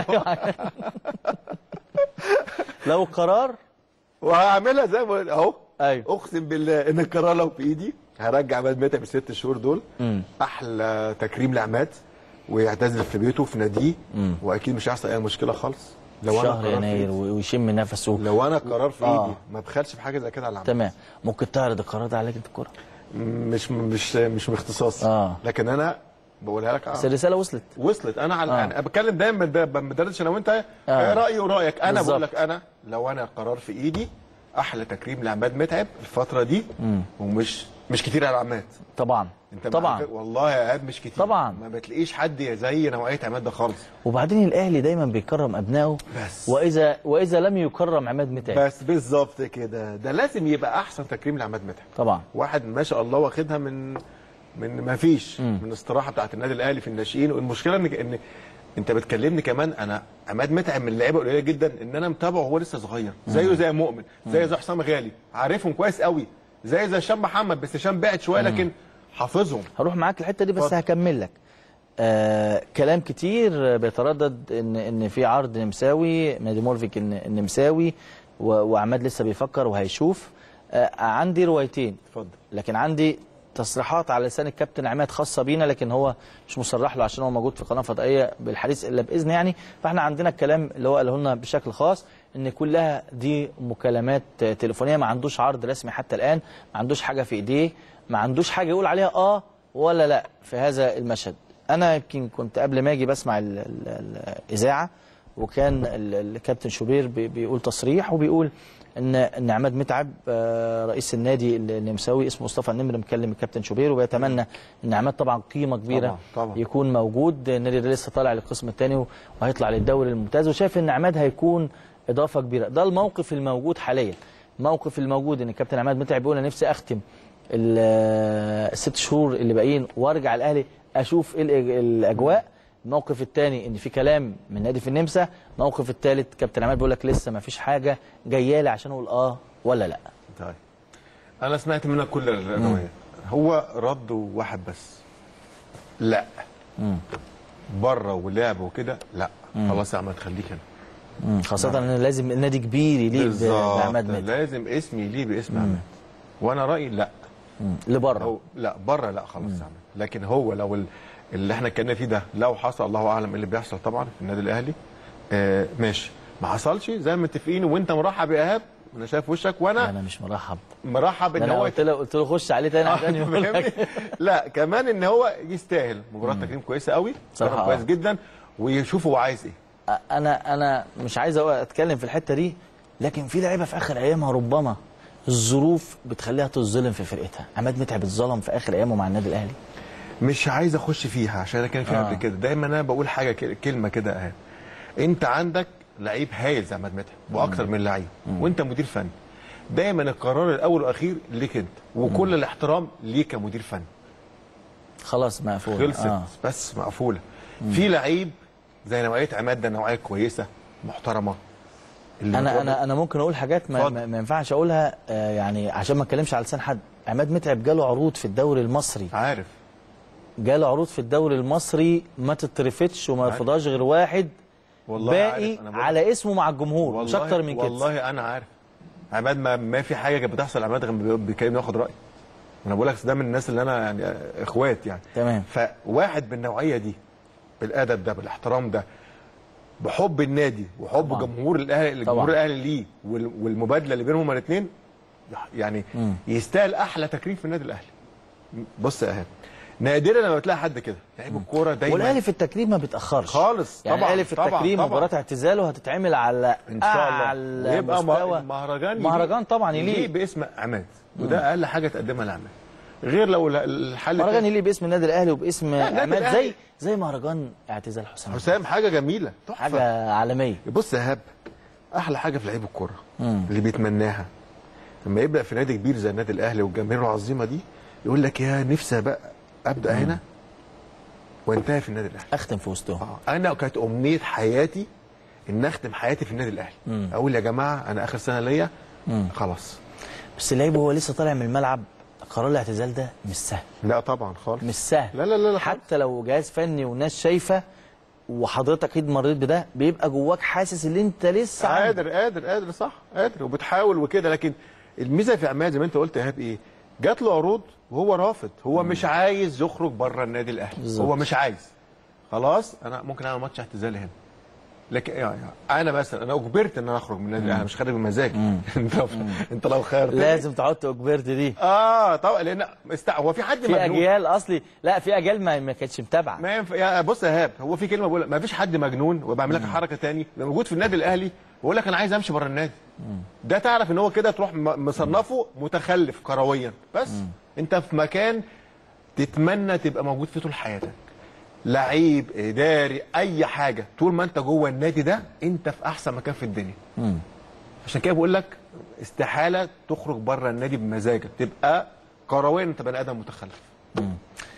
لو القرار وهعملها زي ما بقول اهو. ايوه اقسم بالله ان القرار لو في ايدي هرجع عماد متعب الست شهور دول. مم. احلى تكريم لعماد ويعتزل في بيته في ناديه، واكيد مش هيحصل اي مشكله خالص. لو انا شهر يناير ويشم نفسه. لو انا قرار في آه. ايدي ما بخلش في حاجه زي كده على عماد. تمام. ممكن تعرض القرار ده على لجنه الكوره؟ مش مش مش من اختصاصي. آه. لكن انا بقولها لك. بس الرساله وصلت وصلت. انا على آه. انا بتكلم دايما ما بدردش انا وانت. آه. رايي ورايك. انا بقول لك انا لو انا قرار في ايدي احلى تكريم لعماد متعب الفتره دي. مم. ومش مش كتير على عماد طبعا. انت طبعا والله يا ايهاب مش كتير طبعا. ما بتلاقيش حد زي نوعيه عماد ده خالص. وبعدين الاهلي دايما بيكرم ابنائه بس واذا واذا لم يكرم عماد متعب بس بالظبط كده. ده لازم يبقى احسن تكريم لعماد متعب. طبعا واحد ما شاء الله واخدها من من ما فيش مم. من الاستراحه بتاعت النادي الاهلي في الناشئين. والمشكله ان ان انت بتكلمني كمان انا عماد متعب من اللعيبه قليله جدا ان انا متابعه وهو لسه صغير. زيه زي مؤمن زي زي حسام غالي عارفهم كويس قوي. زي زي هشام محمد بس هشام بعد شويه لكن حافظهم. هروح معاك الحته دي بس فضل. هكمل لك. آه كلام كتير بيتردد ان ان في عرض نمساوي نادي مورفيك النمساوي وعماد لسه بيفكر وهيشوف. آه عندي روايتين. اتفضل. لكن عندي تصريحات على لسان الكابتن عماد خاصه بينا لكن هو مش مصرح له عشان هو موجود في قناه فضائيه بالحديث الا باذن يعني. فاحنا عندنا الكلام اللي هو قاله لنا بشكل خاص ان كلها دي مكالمات تليفونيه، ما عندوش عرض رسمي حتى الان، ما عندوش حاجه في ايديه، ما عندوش حاجه يقول عليها اه ولا لا في هذا المشهد. انا يمكن كنت قبل ما اجي بسمع ال ال الاذاعه وكان الكابتن شوبير بيقول تصريح وبيقول ان ان عماد متعب رئيس النادي النمساوي اسمه مصطفى النمر مكلم الكابتن شوبير وبيتمنى ان عماد طبعا قيمه كبيره طبعا طبعا. يكون موجود. النادي ده لسه طالع للقسم الثاني وهيطلع للدوري الممتاز وشايف ان عماد هيكون اضافه كبيره. ده الموقف الموجود حاليا. الموقف الموجود ان الكابتن عماد متعب بيقول انا نفسي اختم الست شهور اللي باقيين وارجع الاهلي اشوف ايه الاجواء. الموقف الثاني ان في كلام من نادي في النمسا. الموقف الثالث كابتن عماد بيقول لك لسه ما فيش حاجه جايه لي عشان اقول اه ولا لا. طيب انا سمعت منك كل الروايات. هو رد واحد بس لا. مم. بره ولعب وكده لا. مم. خلاص يا عماد خليك هنا. خاصه ان لازم النادي كبير يليق بعماد متعب. لازم اسمي يليق باسم عماد. وانا رايي لا. لبره لا بره لا خلاص يا عماد. لكن هو لو ال... اللي احنا اتكلمنا فيه ده لو حصل الله اعلم ايه اللي بيحصل طبعا في النادي الاهلي. آه ماشي. ما حصلش زي ما متفقين وانت مرحب يا ايهاب انا شايف وشك وانا انا مش مرحب مرحب ان هو قلت له قلت له خش عليه تاني عشان يقول لك لا كمان ان هو يستاهل مباراه تكريم كويسه قوي صراحه كويس جدا ويشوف هو عايز ايه. انا انا مش عايز اتكلم في الحته دي لكن في لعيبه في اخر ايامها ربما الظروف بتخليها تظلم في فرقتها. عماد متعب اتظلم في اخر ايامه مع النادي الاهلي. مش عايز اخش فيها عشان انا كان فيها قبل آه. كده. دايما انا بقول حاجه كلمه كده اهي. انت عندك لعيب هايل زي عماد متعب واكتر من لعيب وانت مدير فني. دايما القرار الاول والاخير ليك انت وكل مم. الاحترام ليك كمدير فني. خلاص مقفوله خلصت آه. بس مقفوله. في لعيب زي نوعيه عماد ده نوعيه كويسه محترمه. انا انا انا ممكن اقول حاجات ما, ما ينفعش اقولها آه يعني عشان ما اتكلمش على لسان حد. عماد متعب جاله عروض في الدوري المصري، عارف جاله عروض في الدوري المصري ما تترفتش وما يرفضهاش غير واحد والله باقي على اسمه مع الجمهور، مش اكتر من كده. والله انا عارف عماد ما, ما في حاجه كانت بتحصل عماد غير بيكلمني ياخد رايي. انا بقول لك ده من الناس اللي انا يعني اخوات يعني. تمام. فواحد بالنوعيه دي بالادب ده بالاحترام ده بحب النادي وحب طبعا. جمهور الاهلي الجمهور الاهلي ليه والمبادله اللي بينهم الاثنين يعني م. يستاهل احلى تكريم في النادي الاهلي. بص يا ايهاب، نادرا لما بتلاقي حد كده لعيب الكوره دايما، والاهلي في التكريم ما بيتاخرش خالص يعني. طبعا الاهلي في التكريم مباراه اعتزاله هتتعمل على ان شاء الله اعلى ويبقى مستوى مهرجان مهرجان طبعا يليق باسم عماد، وده اقل حاجه تقدمها لعماد، غير لو الحل مهرجان يليق باسم النادي الاهلي وباسم عماد، زي زي مهرجان اعتزال حسام حسام حاجه جميله تحفه، حاجه عالميه. بص يا هاب، احلى حاجه في لعيب الكوره اللي بيتمناها لما يبدا في نادي كبير زي النادي الاهلي والجماهير العظيمه دي، يقول لك يا نفسي بقى ابدا مم. هنا وانتهي في النادي الاهلي، اختم في وسطهم. آه. انا كانت امنيه حياتي ان اختم حياتي في النادي الاهلي، مم. اقول يا جماعه انا اخر سنه ليا خلاص. بس اللعيب وهو لسه طالع من الملعب قرار الاعتزال ده مش سهل. لا طبعا خالص مش سهل. لا لا لا, لا حتى لو جهاز فني وناس شايفه وحضرتك اكيد مريت بده، بيبقى جواك حاسس ان انت لسه قادر قادر قادر صح قادر وبتحاول وكده. لكن الميزه في عماد زي ما انت قلت يا ايهاب ايه؟ جات له عروض وهو رافض، هو مم. مش عايز يخرج بره النادي الاهلي بالزبط. هو مش عايز، خلاص انا ممكن اعمل ماتش اعتزالي هنا، لكن يعني انا مثلا انا اجبرت ان انا اخرج من النادي الاهلي، مش خارج بمزاجي. انت انت لو خيرتني لازم تحط اجبرت دي. اه طبعا، لان است... هو في حد في مجنون. اجيال اصلي لا في اجيال ما, ما كانتش متابعه. ما ينفع يا بص يا ايهاب، هو في كلمه بقول ما فيش حد مجنون وبعمل لك حركه ثاني موجود في النادي الاهلي بقول لك انا عايز امشي بره النادي. مم. ده تعرف ان هو كده تروح مصنفه متخلف كرويا، بس مم. انت في مكان تتمنى تبقى موجود فيه طول حياتك، لعيب اداري اي حاجه، طول ما انت جوه النادي ده انت في احسن مكان في الدنيا. مم. عشان كده بقول لك استحاله تخرج بره النادي بمزاجك، تبقى كرويا انت بني ادم متخلف. مم.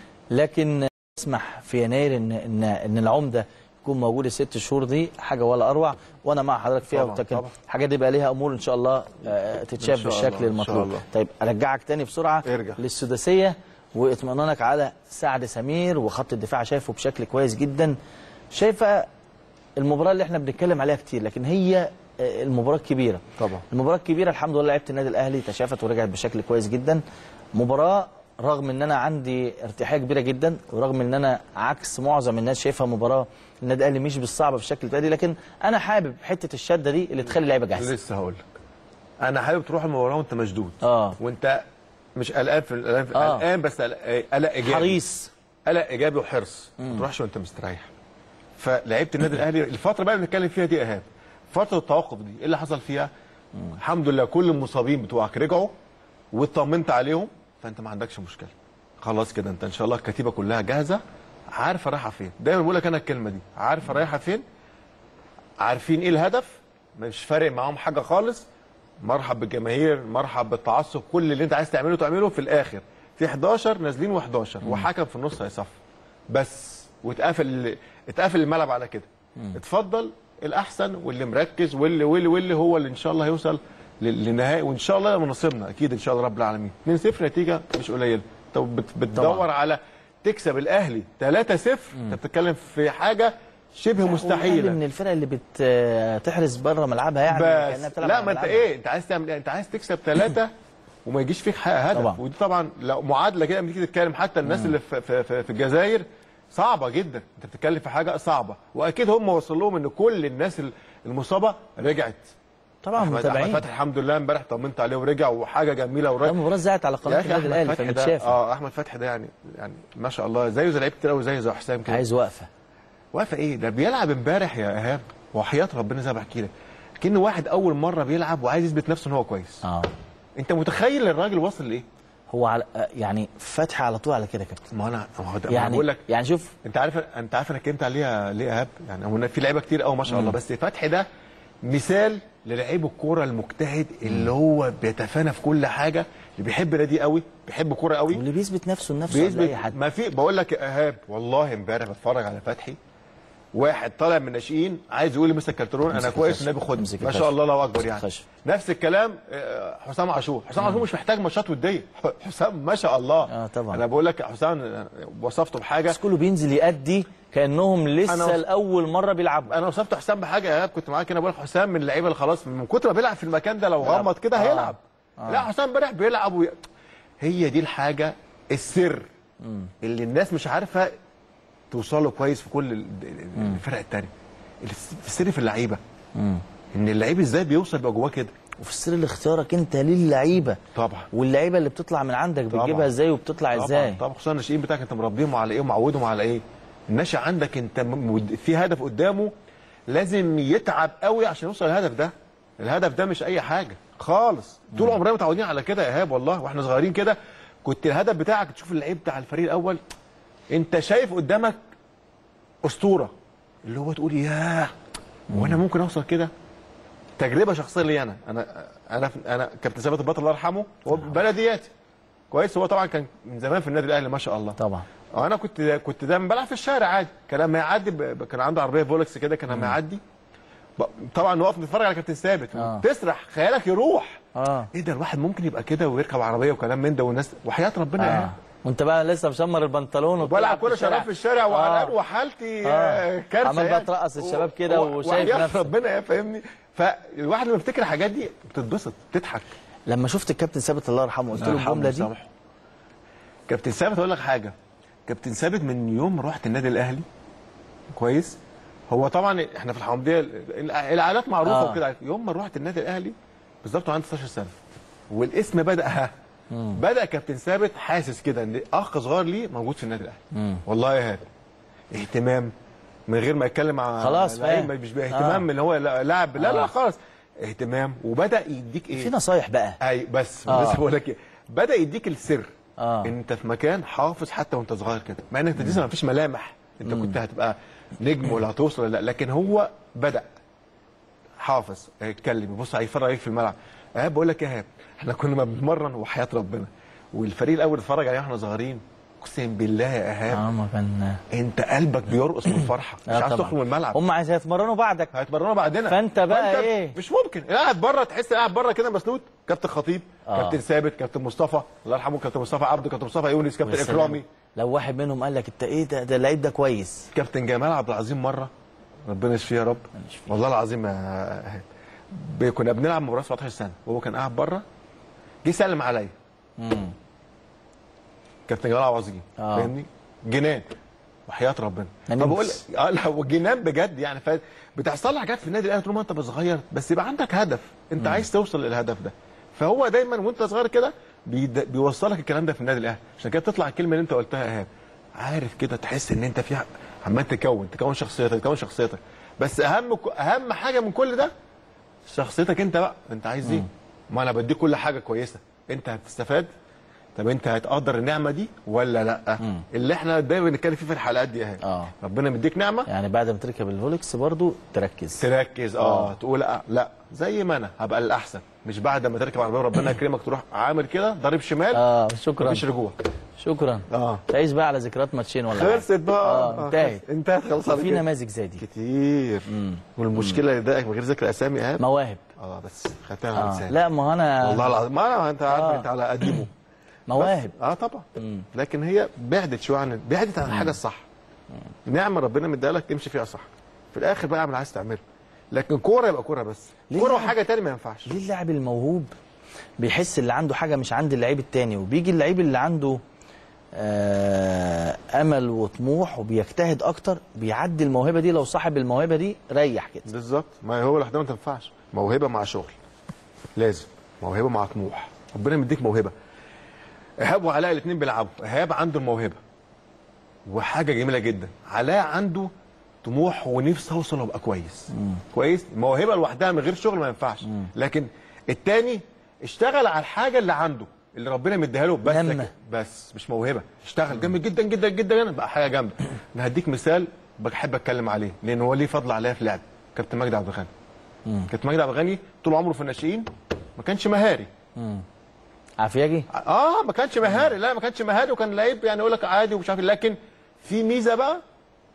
لكن اسمح في يناير ان ان ان العمده يكون موجود الست شهور دي حاجه ولا اروع، وانا مع حضرتك فيها. وتكن الحاجات دي بقى ليها امور ان شاء الله تتشاف بالشكل المطلوب. طيب ارجعك تاني بسرعه ارجع. للسداسيه واطمئنانك على سعد سمير وخط الدفاع شايفه بشكل كويس جدا. شايفه المباراه اللي احنا بنتكلم عليها كتير، لكن هي المباراه الكبيره طبعا. المباراه الكبيره الحمد لله لعيبه النادي الاهلي تشافت ورجعت بشكل كويس جدا. مباراه رغم ان انا عندي ارتياحيه كبيره جدا، ورغم ان انا عكس معظم الناس شايفها مباراه النادي الاهلي مش بالصعبه بالشكل ده، لكن انا حابب حته الشده دي اللي تخلي اللعيبه جاهزه. لسه هقول لك انا حابب تروح المباراه وانت مشدود، اه وانت مش قلقان في قلقان آه. قلقان بس قلق ايجابي، حريص، قلق ايجابي وحرص، ما تروحش وانت مستريح. فلعيبه النادي الاهلي الفتره بقى اللي بنتكلم فيها دي ايهاب، فتره التوقف دي ايه اللي حصل فيها؟ مم. الحمد لله كل المصابين بتوعك رجعوا واطمنت عليهم، فانت ما عندكش مشكله. خلاص كده انت ان شاء الله الكتيبه كلها جاهزه، عارفه رايحه فين. دايما بقول لك انا الكلمه دي، عارفه رايحه فين، عارفين ايه الهدف، مش فارق معاهم حاجه خالص. مرحب بالجماهير، مرحب بالتعصب، كل اللي انت عايز تعمله تعمله. في الاخر في حداشر نازلين و11 وحكم في النص هيصفر بس، واتقفل اتقفل الملعب على كده. مم. اتفضل الاحسن واللي مركز واللي واللي واللي هو اللي ان شاء الله هيوصل للنهائي، وان شاء الله من نصيبنا اكيد ان شاء الله رب العالمين. اتنين صفر نتيجه مش قليله. طب بتدور طبعا على تكسب الاهلي ثلاثة صفر، انت بتتكلم في حاجه شبه مستحيله. من الفرق اللي بتحرز بره ملعبها يعني كانها بتلعب. لا ما انت ايه، انت عايز تعمل ايه؟ انت عايز تكسب ثلاثه وما يجيش فيك هدف طبعا. ودي طبعا لو معادله كده لما تيجي تتكلم حتى الناس مم. اللي في, في, في, في الجزائر صعبه جدا، انت بتتكلم في حاجه صعبه، واكيد هم وصل لهم ان كل الناس المصابه رجعت طبعا. متابعين احمد فتحي الحمد لله امبارح طمنت عليه ورجع وحاجه جميله ورجع. المباراه ذاعت على قناه النادي الاهلي فمتشاف. اه احمد فتحي ده يعني يعني ما شاء الله زيه زي لعيبه كتير قوي، زي زي حسام كده. عايز وقفه وقفه ايه ده؟ بيلعب امبارح يا ايهاب وحياه ربنا زي ما بحكي لك، كأنه واحد اول مره بيلعب وعايز يثبت نفسه ان هو كويس. اه انت متخيل الراجل واصل لايه؟ هو على يعني فتحي على طول على كده كابتن. ما انا يعني بقول لك يعني شوف، انت عارف انت عارف انا اتكلمت عليها ليه يا ايهاب؟ يعني في لعيبه كتير قوي ما شاء الله، بس فتحي ده مثال للعيب الكوره المجتهد اللي هو بيتفانى في كل حاجه، اللي بيحب نادي قوي، بيحب كوره قوي، واللي بيثبت نفسه لنفسه قبل اي حد. ما في بقول لك يا ايهاب والله امبارح بتفرج على فتحي واحد طالع من الناشئين عايز يقول لمستر كارترون انا كويس النبي خد ما شاء الله الله اكبر يعني خشب. نفس الكلام حسام عاشور حسام عاشور مش محتاج ماتشات وديه حسام ما شاء الله اه طبعا انا بقول لك حسام وصفته بحاجه بس كله بينزل يأدي كانهم لسه لاول مره بيلعبوا. انا وصفت حسام بحاجه يا كنت معاك هنا بقول لك حسام من اللعيبه اللي خلاص من كتر ما بيلعب في المكان ده لو غمض كده آه. هيلعب آه. لا حسام امبارح بيلعب وي... هي دي الحاجه السر مم. اللي الناس مش عارفه توصله كويس في كل الفرق الثانيه السر في اللعيبه ان اللعيب ازاي بيوصل يبقى جواه كده وفي السر اللي اختيارك انت للعيبه طبعا واللعيبه اللي بتطلع من عندك بتجيبها ازاي وبتطلع طبعًا. ازاي طبعا خصوصا الناشئين بتاعك انت مربيهم على ايه ومعودهم على ايه الناشئ عندك انت في هدف قدامه لازم يتعب قوي عشان يوصل للهدف ده الهدف ده مش اي حاجه خالص طول عمرنا متعودين على كده يا ايهاب والله واحنا صغيرين كده كنت الهدف بتاعك تشوف اللعيب بتاع الفريق الاول انت شايف قدامك اسطوره اللي هو تقول ياه وانا ممكن اوصل كده تجربه شخصيه لي انا انا انا انا كابتن ثابت البطل الله يرحمه هو بلدياتي كويس هو طبعا كان من زمان في النادي الاهلي ما شاء الله طبعا انا كنت كنت دايما بلعب في الشارع عادي كان لما يعدي كان عنده عربيه فولكس كده كان لما يعدي طبعا نقف نتفرج على كابتن ثابت آه. تسرح خيالك يروح اه ايه ده الواحد ممكن يبقى كده ويركب عربيه وكلام من ده والناس وحياه ربنا آه. وانت بقى لسه مشمر البنطلون وبلعب كوره شباب في الشارع وقلقان وحالتي آه. كارثه عمال بقى ترقص الشباب كده وشايف نفسك ربنا يا فاهمني فالواحد لما بيفتكر الحاجات دي بتتبسط بتضحك لما شفت الكابتن ثابت الله يرحمه قلت له الجمله دي كابتن ثابت اقول لك حاجه كابتن ثابت من يوم ما رحت النادي الاهلي كويس هو طبعا احنا في الحمديه العائلات معروفه آه. وكده يوم ما رحت النادي الاهلي بالظبط وعندي ستاشر سنه والاسم بدا ها مم. بدا كابتن ثابت حاسس كده ان اخ صغير ليه موجود في النادي الاهلي والله يا هاد اهتمام من غير ما يتكلم مع خلاص فاهم مش باهتمام آه. اللي هو لاعب لا آه. لا خلاص اهتمام وبدا يديك ايه في نصايح بقى اي بس آه. بس بقول لك ايه بدا يديك السر آه. انت في مكان حافظ حتى وانت صغير كده مع انك لسه ما فيش ملامح انت مم. كنت هتبقى نجم ولا هتوصل ولا لا لكن هو بدا حافظ يتكلم يبص هيفرج عليك في الملعب ايهاب بقول لك يا ايهاب احنا كنا بنتمرن وحياه ربنا والفريق الاول اتفرج عليه واحنا صغيرين اقسم بالله يا ايهاب اه ما كان انت قلبك بيرقص من الفرحه مش عايز تخرج من الملعب هم عايزين يتمرنوا بعدك هيتمرنوا بعدنا فانت بقى فانت ايه مش ممكن قاعد بره تحس قاعد بره كده مسنود كابتن خطيب آه. كابتن ثابت كابتن مصطفى الله يرحمه كابتن مصطفى عبده كابتن مصطفى يونس كابتن اكرامي لو واحد منهم قال لك انت ايه ده ده اللعيب ده كويس كابتن جمال عبد العظيم مره ربنا يشفيه يا رب والله العظيم يا كنا بنلعب مباراه سبعتاشر سنه وهو كان قاعد بره جه سلم عليا امم كابتن جمال عبد العظيم آه. فاهمني جنان وحياه ربنا فبقول اه لا جنان بجد يعني بتحصل لك حاجات في النادي الاهلي طول ما انت صغير بس يبقى عندك هدف انت مم. عايز توصل للهدف ده فهو دايما وانت صغير كده بيوصلك الكلام ده في النادي الاهلي عشان كده تطلع الكلمه اللي انت قلتها يا ايهاب عارف كده تحس ان انت فيها عمال تكون تكون شخصيتك تكون شخصيتك بس اهم اهم حاجه من كل ده شخصيتك انت بقى انت عايز ايه ما انا بديك كل حاجه كويسه انت هتستفاد طب انت هتقدر النعمه دي ولا لا مم. اللي احنا دايما بنتكلم فيه في الحلقات دي اهي اه ربنا مديك نعمه يعني بعد ما تركب الفولكس برضو تركز تركز اه, آه. تقول لا, لا زي ما انا هبقى الاحسن مش بعد ما تركب عربيه ربنا يكرمك تروح عامل كده ضارب شمال اه شكرا مفيش رجوع شكرا اه تعيش بقى على ذكريات ماتشين ولا خلصت بقى اه انتهت انتهت خلاص في نماذج زي دي كتير مم. والمشكله اللي ضايقك من غير ذكر اسامي ايهاب مواهب اه بس خدتها على لساني لا ما انا والله العظيم ما انا انت عارف آه. انت على قديمه مواهب اه طبعا مم. لكن هي بعدت شويه عن بعدت عن الحاجه الصح نعمه ربنا مديها لك تمشي فيها صح في الاخر بقى اعمل عايز تعمله لكن كوره يبقى كوره بس كوره وحاجه ثانيه ما ينفعش ليه اللاعب الموهوب بيحس اللي عنده حاجه مش عند اللعيب الثاني وبيجي اللعيب اللي عنده آه امل وطموح وبيجتهد اكتر بيعدي الموهبه دي لو صاحب الموهبه دي ريح كده بالظبط ما هو لوحدها ما تنفعش موهبه مع شغل لازم موهبه مع طموح ربنا مديك موهبه ايهاب وعلاء الاثنين بيلعبوا ايهاب عنده الموهبه وحاجه جميله جدا علاء عنده طموح ونفسه اوصل وابقى كويس مم. كويس الموهبه لوحدها من غير شغل ما ينفعش مم. لكن الثاني اشتغل على الحاجه اللي عنده اللي ربنا مديها له بس نمة. بس مش موهبه اشتغل جامد جدا جدا جدا بقى حاجه جامده انا هديك مثال بحب اتكلم عليه لان هو ليه فضل عليا في لعب كابتن مجدي عبد الغني كابتن مجدي عبد الغني طول عمره في الناشئين ما كانش مهاري مم. عافياجي اه ما كانش مهاري لا ما كانش مهاري وكان لعيب يعني يقول لك عادي ومش عارف لكن في ميزه بقى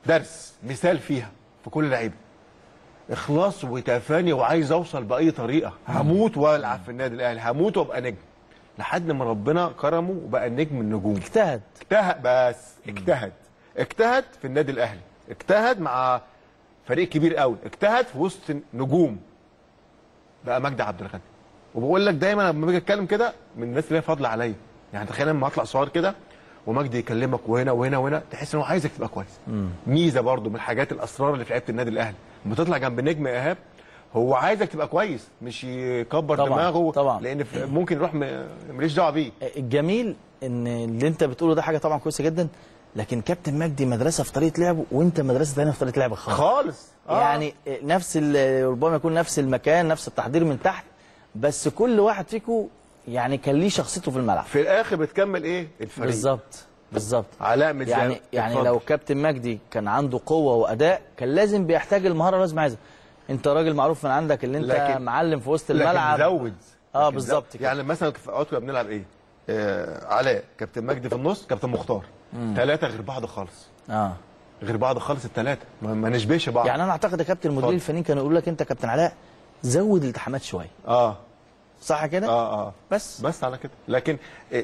درس مثال فيها في كل لعيبه، اخلاص وتفاني وعايز اوصل باي طريقه، هموت والعب في النادي الاهلي، هموت وابقى نجم، لحد ما ربنا كرمه وبقى نجم النجوم. اجتهد اجتهد بس اجتهد اجتهد في النادي الاهلي، اجتهد مع فريق كبير قوي، اجتهد في وسط نجوم، بقى مجدي عبد الغني. وبقول لك دايما لما باجي اتكلم كده من الناس اللي هي فاضله عليا، يعني تخيل لما اطلع صور كده ومجدي يكلمك وهنا وهنا وهنا تحس ان هو عايزك تبقى كويس. مم. ميزه برضو من الحاجات الاسرار اللي في لعيبه النادي الاهلي، لما تطلع جنب نجم ايهاب هو عايزك تبقى كويس، مش يكبر طبعًا دماغه طبعًا. لان ممكن يروح ماليش دعوه بيه. الجميل ان اللي انت بتقوله ده حاجه طبعا كويسه جدا، لكن كابتن مجدي مدرسه في طريقه لعبه وانت مدرسه ثانيه في طريقه لعبك خالص خالص آه. يعني نفس ربما يكون نفس المكان، نفس التحضير من تحت، بس كل واحد فيكم يعني كان ليه شخصيته في الملعب. في الاخر بتكمل ايه الفريق بالظبط بالظبط. علاء مش يعني يعني لو كابتن مجدي كان عنده قوه واداء كان لازم بيحتاج المهاره لازم عايزها. انت راجل معروف من عندك اللي انت لكن معلم في وسط الملعب، لكن زود اه بالظبط كده. يعني مثلا في اوقات كنا بنلعب ايه؟ آه علاء، كابتن مجدي في النص، كابتن مختار، ثلاثه غير بعض خالص. اه غير بعض خالص الثلاثه، ما, ما نشبهش بعض. يعني انا اعتقد يا كابتن المدير الفني كانوا يقول لك انت كابتن علاء زود الالتحامات شويه. اه صح كده؟ اه اه بس بس على كده. لكن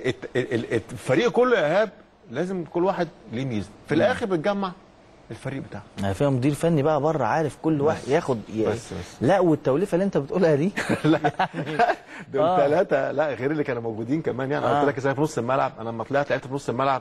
الفريق كله يا ايهاب لازم كل واحد ليه ميزه، في الاخر بتجمع الفريق بتاعه. يعني فيها مدير فني بقى بره عارف كل واحد ياخد ي... بس بس. لا والتوليفه اللي انت بتقولها دي لا دول ثلاثه، لا غير اللي كانوا موجودين كمان. يعني انا آه. قلت لك ازاي في نص الملعب، انا لما طلعت لعبت في نص الملعب،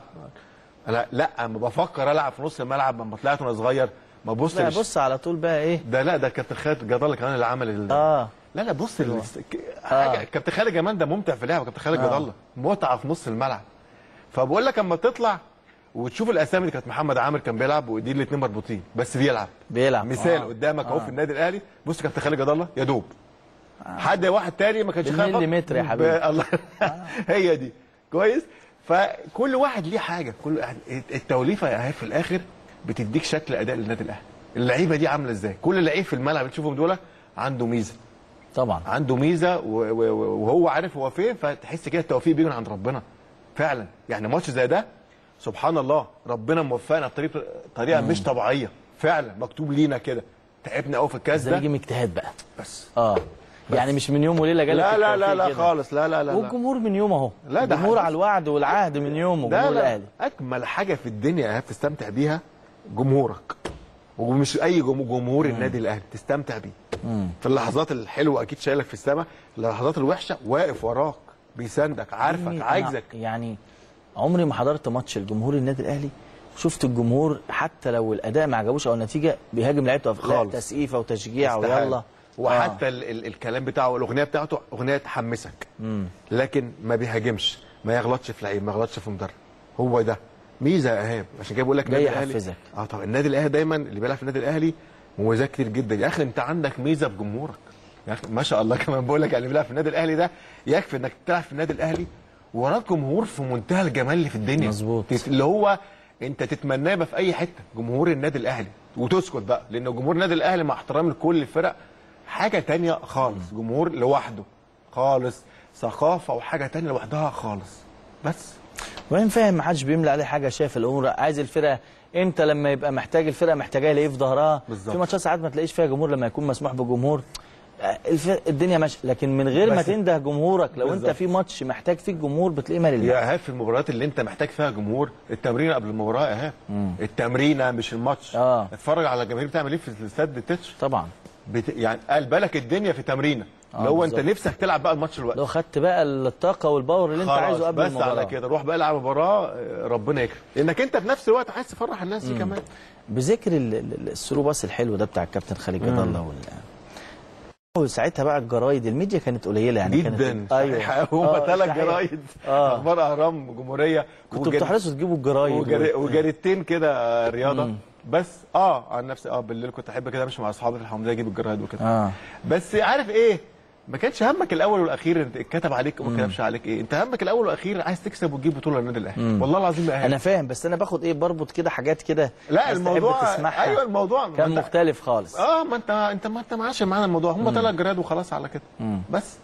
لا لا اما بفكر العب في نص الملعب لما طلعت وانا صغير ما ببصش. لا بص على طول بقى ايه ده، لا ده كابتن خالد جدالة كمان اللي عمل ال... اه لا لا بص ال... حاجه. كابتن خالد كمان ده ممتع في اللعبه، كابتن خالد آه. جدالة متعه في نص الملعب. فبقول لك اما تطلع وتشوف الاسامي اللي كانت محمد عامر كان بيلعب ودي الاثنين مربوطين بس بيلعب بيلعب مثال آه. قدامك اهو آه. في النادي الاهلي. بص كابتن خالد جدالة يا دوب آه. حد واحد تاني ما كانش خايف مليمتر يا حبيبي ب... الله آه. هي دي كويس. فكل واحد ليه حاجه، كل التوليفه يا في الاخر بتديك شكل اداء للنادي الاهلي. اللعيبه دي عامله ازاي؟ كل لعيب في الملعب اللي تشوفهم دول عنده ميزه طبعا، عنده ميزه وهو عارف هو فين، فتحس كده التوفيق بيجي من عند ربنا فعلا. يعني ماتش زي ده سبحان الله ربنا موفقنا بطريقه طريقه مش طبيعيه فعلا، مكتوب لينا كده. تعبنا قوي في الكاس ده، يجي من اجتهاد بقى بس اه بس. يعني مش من يوم وليله جالك لا لا لا لا خالص، لا لا لا والجمهور من يوم اهو، لا ده الجمهور على الوعد والعهد من يومه. جمهور الاهلي اجمل حاجه في الدنيا تستمتع بيها جمهورك، ومش اي جمهور النادي الاهلي تستمتع بيه. مم. في اللحظات الحلوه اكيد شايلك في السماء، اللحظات الوحشه واقف وراك بيساندك عارفك عايزك. يعني عمري ما حضرت ماتش الجمهور النادي الاهلي شفت الجمهور حتى لو الاداء ما عجبوش او النتيجه بيهاجم لعيبته خالص، تسقيفه وتشجيع ويلا. وحتى آه. ال ال الكلام بتاعه الاغنيه بتاعته اغنيه تحمسك. مم. لكن ما بيهاجمش، ما يغلطش في لعيب، ما يغلطش في مدرب. هو ده ميزه يا ايهاب، عشان كده بقول لك النادي الاهلي اه طبعا النادي الاهلي دايما اللي بيلعب في النادي الاهلي مميزات كتير جدا. يا اخي انت عندك ميزه في جمهورك يا اخي ما شاء الله. كمان بقول لك اللي بيلعب في النادي الاهلي ده يكفي انك تلعب في النادي الاهلي وراك جمهور في منتهى الجمال اللي في الدنيا. مظبوط، اللي هو انت تتمناه يبقى في اي حته جمهور النادي الاهلي، وتسكت بقى لان جمهور النادي الاهلي مع احترامي لكل الفرق حاجه تانية خالص. جمهور لوحده خالص، ثقافه وحاجه تانية لوحدها خالص. بس وين فاهم ما حدش بيملى عليه حاجه، شايف الامور عايز الفرقه امتى لما يبقى محتاج الفرقه محتاجاه يلاقيه في ظهرها. في ماتشات ساعات ما تلاقيش فيها جمهور لما يكون مسموح بجمهور الدنيا ماشيه، لكن من غير ما تنده جمهورك لو بالزبط. انت في ماتش محتاج فيه الجمهور بتلاقيه مالي يا ايهاب في المباريات اللي انت محتاج فيها جمهور، التمرين قبل المباراه يا ايهاب، التمرينه مش الماتش. اه اتفرج على الجماهير بتعمل ايه في الاستاد التتش طبعا بت... يعني قال بالك الدنيا في تمرينه. آه لو انت نفسك تلعب بقى الماتش الوقت، لو خدت بقى الطاقه والباور اللي انت عايزه قبل بس المباراه بس على كده روح بقى العب مباراه ربنا يكرم، لانك انت في نفس الوقت عايز تفرح الناس دي كمان. بذكر الثرو باص الحلو ده بتاع الكابتن خالد جدالة وساعتها بقى الجرايد الميديا كانت قليله يعني جدا كانت ايوه هم ثلاث جرايد اخبار اهرام جمهوريه كنتوا بتحرصوا تجيبوا الجرايد وجري وجريدتين كده رياضه. مم. بس اه عن نفسي اه بالليل كنت احب كده امشي مع اصحابي في الحموديه اجيب الجرايد وكده. اه بس عارف ايه، ما كانش همك الاول والاخير انت اتكتب عليك وما كتبش عليك ايه، انت همك الاول والاخير عايز تكسب وتجيب بطوله للنادي الاهلي. والله العظيم بقى انا فاهم، بس انا باخد ايه بربط كده حاجات كده. لا الموضوع ايوه الموضوع كان مختلف خالص. اه ما انت انت ما انت معاش معانا الموضوع، هم ثلاث جرايد وخلاص على كده. مم. بس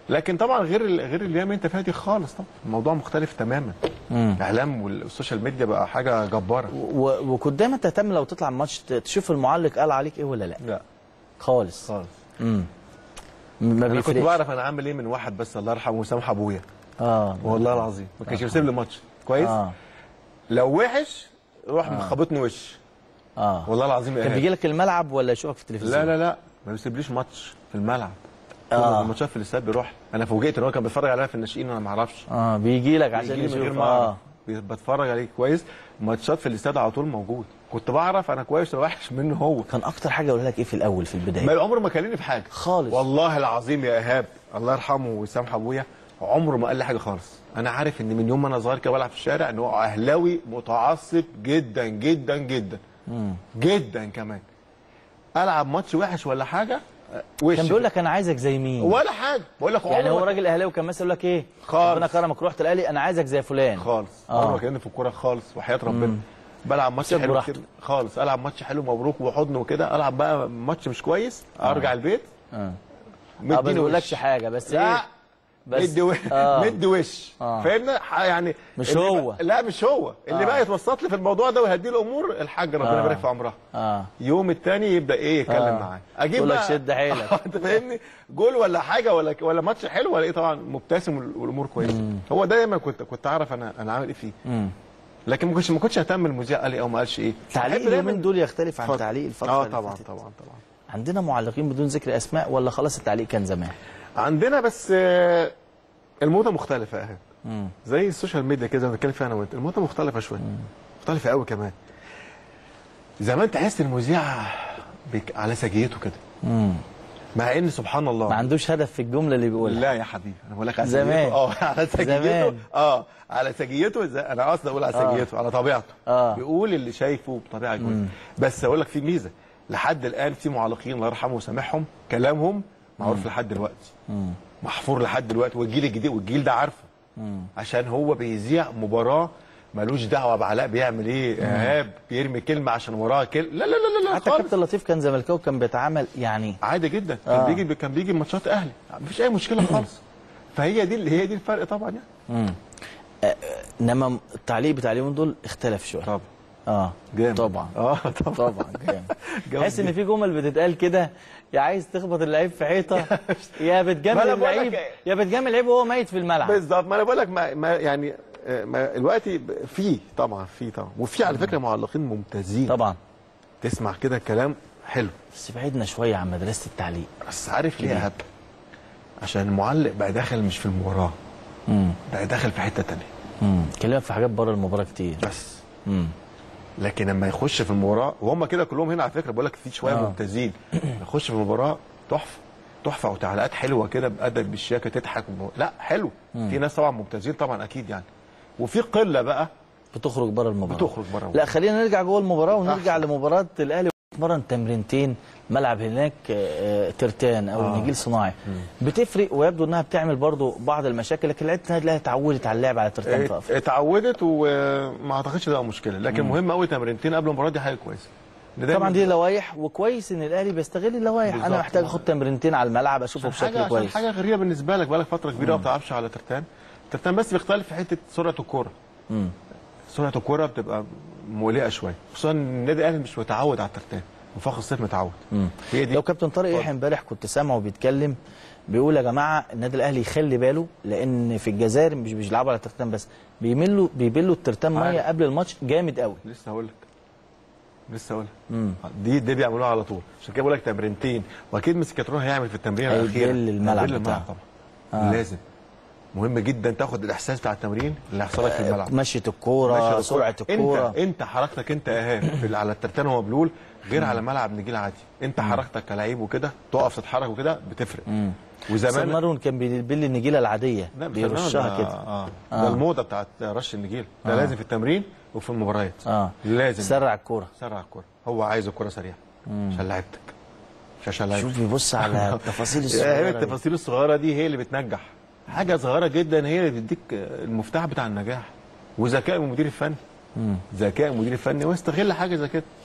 لكن طبعا غير ال- غير الايام اللي انت فيها دي خالص، طبعا الموضوع مختلف تماما. الاعلام والسوشيال ميديا بقى حاجه جباره. و- وكنت دايما تهتم لو تطلع ماتش ت- تشوف المعلق قال عليك ايه ولا لا؟ لا خالص. خالص. امم ما انا كنت بيفرقش. بعرف انا عامل ايه من واحد بس، الله يرحمه ويسامح ابويا. اه والله العظيم ما كانش بيسيب لي ماتش كويس. اه لو وحش يروح مخبطني وش. اه والله العظيم يا كان إيهاب. بيجي لك الملعب ولا يشوفك في التلفزيون؟ لا لا لا ما بيسيبليش ماتش في الملعب. آه. كل الماتشات في الاستاد بيروح. انا فوجئت ان هو كان بيتفرج عليا في الناشئين وانا ما اعرفش. اه بيجي لك عشان بيجي لي من غير يشوف. ما أعرف. اه بي- بتفرج عليه كويس. ماتشات في الاستاد على طول موجود. كنت بعرف انا كويس ولا وحش منه هو. كان اكتر حاجه اقول لك ايه في الاول في البدايه؟ ما عمره ما كلمني في حاجه خالص. والله العظيم يا ايهاب الله يرحمه ويسامح ابويا، عمره ما قال لي حاجه خالص. انا عارف ان من يوم ما انا صغير كده بلعب في الشارع ان هو اهلاوي متعصب جدا جدا جدا. مم. جدا كمان. العب ماتش وحش ولا حاجه وش كان بيقول لك انا عايزك زي مين؟ ولا حاجه بقول لك يعني عمره هو ما- راجل اهلاوي كان مثلا يقول لك ايه؟ خالص. ربنا كرمك رحت الاهلي انا عايزك زي فلان. خالص. آه. عمره ما كلمني في الكوره خالص وحياه ربنا. مم. بلعب ماتش سيب حلو براحته. كده خالص. العب ماتش حلو مبروك وحضن وكده. العب بقى ماتش مش كويس ارجع البيت اه اه بس مديني ما بيقولكش وش. حاجه بس لا ايه؟ بس مدي وش آه. مدي وش آه. فاهمني ح- يعني مش اللي هو. بقى- لا مش هو اللي آه. بقى يتوسط لي في الموضوع ده ويهدي الامور الحاج ربنا آه. يبارك في عمرها. اه يوم التاني يبدا ايه يتكلم آه. معاه اجيب يقول لك بقى شد حيلك. انت فاهمني جول ولا حاجه ولا ولا ماتش حلو ولا ايه طبعا مبتسم وال- والامور كويسه. هو دايما كنت كنت اعرف انا انا عامل ايه فيه. امم لكن ما كنتش ما كنتش اهتم المذيع قال ايه او ما قالش ايه. تعليق بحب دايماً- اليومين دول يختلف عن اتفضل. تعليق الفتره اه اللي طبعا فاتت. طبعا طبعا. عندنا معلقين بدون ذكر اسماء ولا خلاص التعليق كان زمان؟ عندنا بس آه، الموضه مختلفه يا اهل. امم زي السوشيال ميديا كده بنتكلم فيها انا وانت الموضه مختلفه شويه. مختلفه قوي كمان. زمان تحس المذيع بك... على سجيته كده. امم مع ان سبحان الله ما عندوش هدف في الجمله اللي بيقولها. لا يا حبيبي انا بقول لك على زمان. سجيته اه على سجيته زمان. اه على سجيته زي... انا قصدي اقول على آه. سجيته على طبيعته. آه. بيقول اللي شايفه بطبيعه كويسه. بس اقول لك في ميزه لحد الان في معلقين الله يرحمه ويسامحهم كلامهم معروف لحد دلوقتي. امم محفور لحد دلوقتي والجيل الجديد والجيل ده عارفه. امم عشان هو بيذيع مباراه ملوش دعوه بعلاء بيعمل ايه ايهاب بيرمي كلمه عشان وراها كلمه لا لا لا لا حتى خالص. كابتن لطيف كان زملكاوي كان بيتعامل يعني عادي جدا كان آه. بيجي كان بيجي ماتشات اهلي مفيش اي مشكله خالص. فهي دي اللي هي دي الفرق طبعا يعني. امم انما التعليق بتاع اليومين دول اختلف شويه. طبعا اه جامد طبعا اه طبعا طبعا جامد. جامد تحس ان جدا. في جمل بتتقال كده يا عايز تخبط اللعيب في حيطه يا ما بتجامل أنا بقول لك اللعيب إيه. يا بتجامل اللعيب وهو ميت في الملعب. بالظبط ما انا بقول لك ما, ما يعني آه، ما الوقت في طبعا في طبعا وفي على فكره معلقين ممتازين طبعا تسمع كده كلام حلو. بس بعدنا شويه عن مدرسه التعليق. بس عارف ليه يا هب؟ عشان المعلق بقى داخل مش في المباراه امم بقى داخل في حته تانية. امم كلمك في حاجات بره المباراه كتير. بس امم لكن لما يخش في المباراه وهم كده كلهم هنا على فكره بقول لك في شويه آه. ممتازين يخش في المباراه تحفه تحفه وتعليقات حلوه كده بادب بالشياكه تضحك لا حلو. في ناس طبعا ممتازين طبعا اكيد يعني وفي قله بقى بتخرج بره المباراه. بتخرج بره. لا خلينا نرجع جوه المباراه ونرجع أحسن. لمباراه الاهلي. اتمرن تمرينتين ملعب هناك آه، ترتان او آه. نجيل صناعي بتفرق ويبدو انها بتعمل برضو بعض المشاكل لكن لعيبه النادي الاهلي اتعودت على اللعب على ترتان في افريقيا. اتعودت وما اعتقدش ده مشكله لكن مهم قوي تمرينتين قبل المباراه دي حاجه كويسه. طبعا دي لوائح وكويس ان الاهلي بيستغل اللوائح. انا بالظبط. محتاج اخد تمرينتين على الملعب اشوفه عشان حاجه بشكل عشان كويس. حاجه غريبه بالنسبه لك بقالك فتره كبيره ما بتلعبش على ترتان. ترتان بس بيختلف في حته سرعه الكوره. امم سرعه الكوره بتبقى مقلقه شويه خصوصا ان النادي الاهلي مش متعود على الترتان وفخر الصيف متعود. هي دي لو كابتن طارق يحيى امبارح كنت سامعه بيتكلم بيقول يا جماعه النادي الاهلي يخلي باله لان في الجزائر مش بيلعبوا على الترتان بس بيملوا بيبلوا الترتان ميه عارف. قبل الماتش جامد قوي. لسه هقول لك لسه هقول امم لك دي دي بيعملوها على طول عشان كده بقول لك تمرينتين واكيد مسكترون هيعمل في التمرين هيبل الاخيره الملعب هيبل بتاعه. طبعا آه. لازم مهم جدا تاخد الاحساس بتاع التمرين اللي هيحصل لك في الملعب. مشيه الكوره ماشي سرعه الكوره. انت انت حركتك انت يا ايهاب في- على الترتان هو مبلول غير على ملعب نجيل عادي. انت حركتك كلاعب وكده تقف تتحرك وكده بتفرق. امم وزمان مارون كان بيبل النجيله العاديه لا مش بيرشها ده- كده. اه, آه. ده الموضه بتاعت رش النجيل ده آه. لازم في التمرين وفي المباريات. اه لازم سرع الكوره. سرع الكوره هو عايز الكوره سريعه عشان لعبتك مش عشان لعبتك. شوف بيبص على التفاصيل هي الصغيره دي. التفاصيل الصغيره دي هي اللي بتنجح. حاجه صغيره جدا هي اللي بتديك المفتاح بتاع النجاح وذكاء المدير الفني. مم. ذكاء المدير الفني واستغل حاجه زي كده.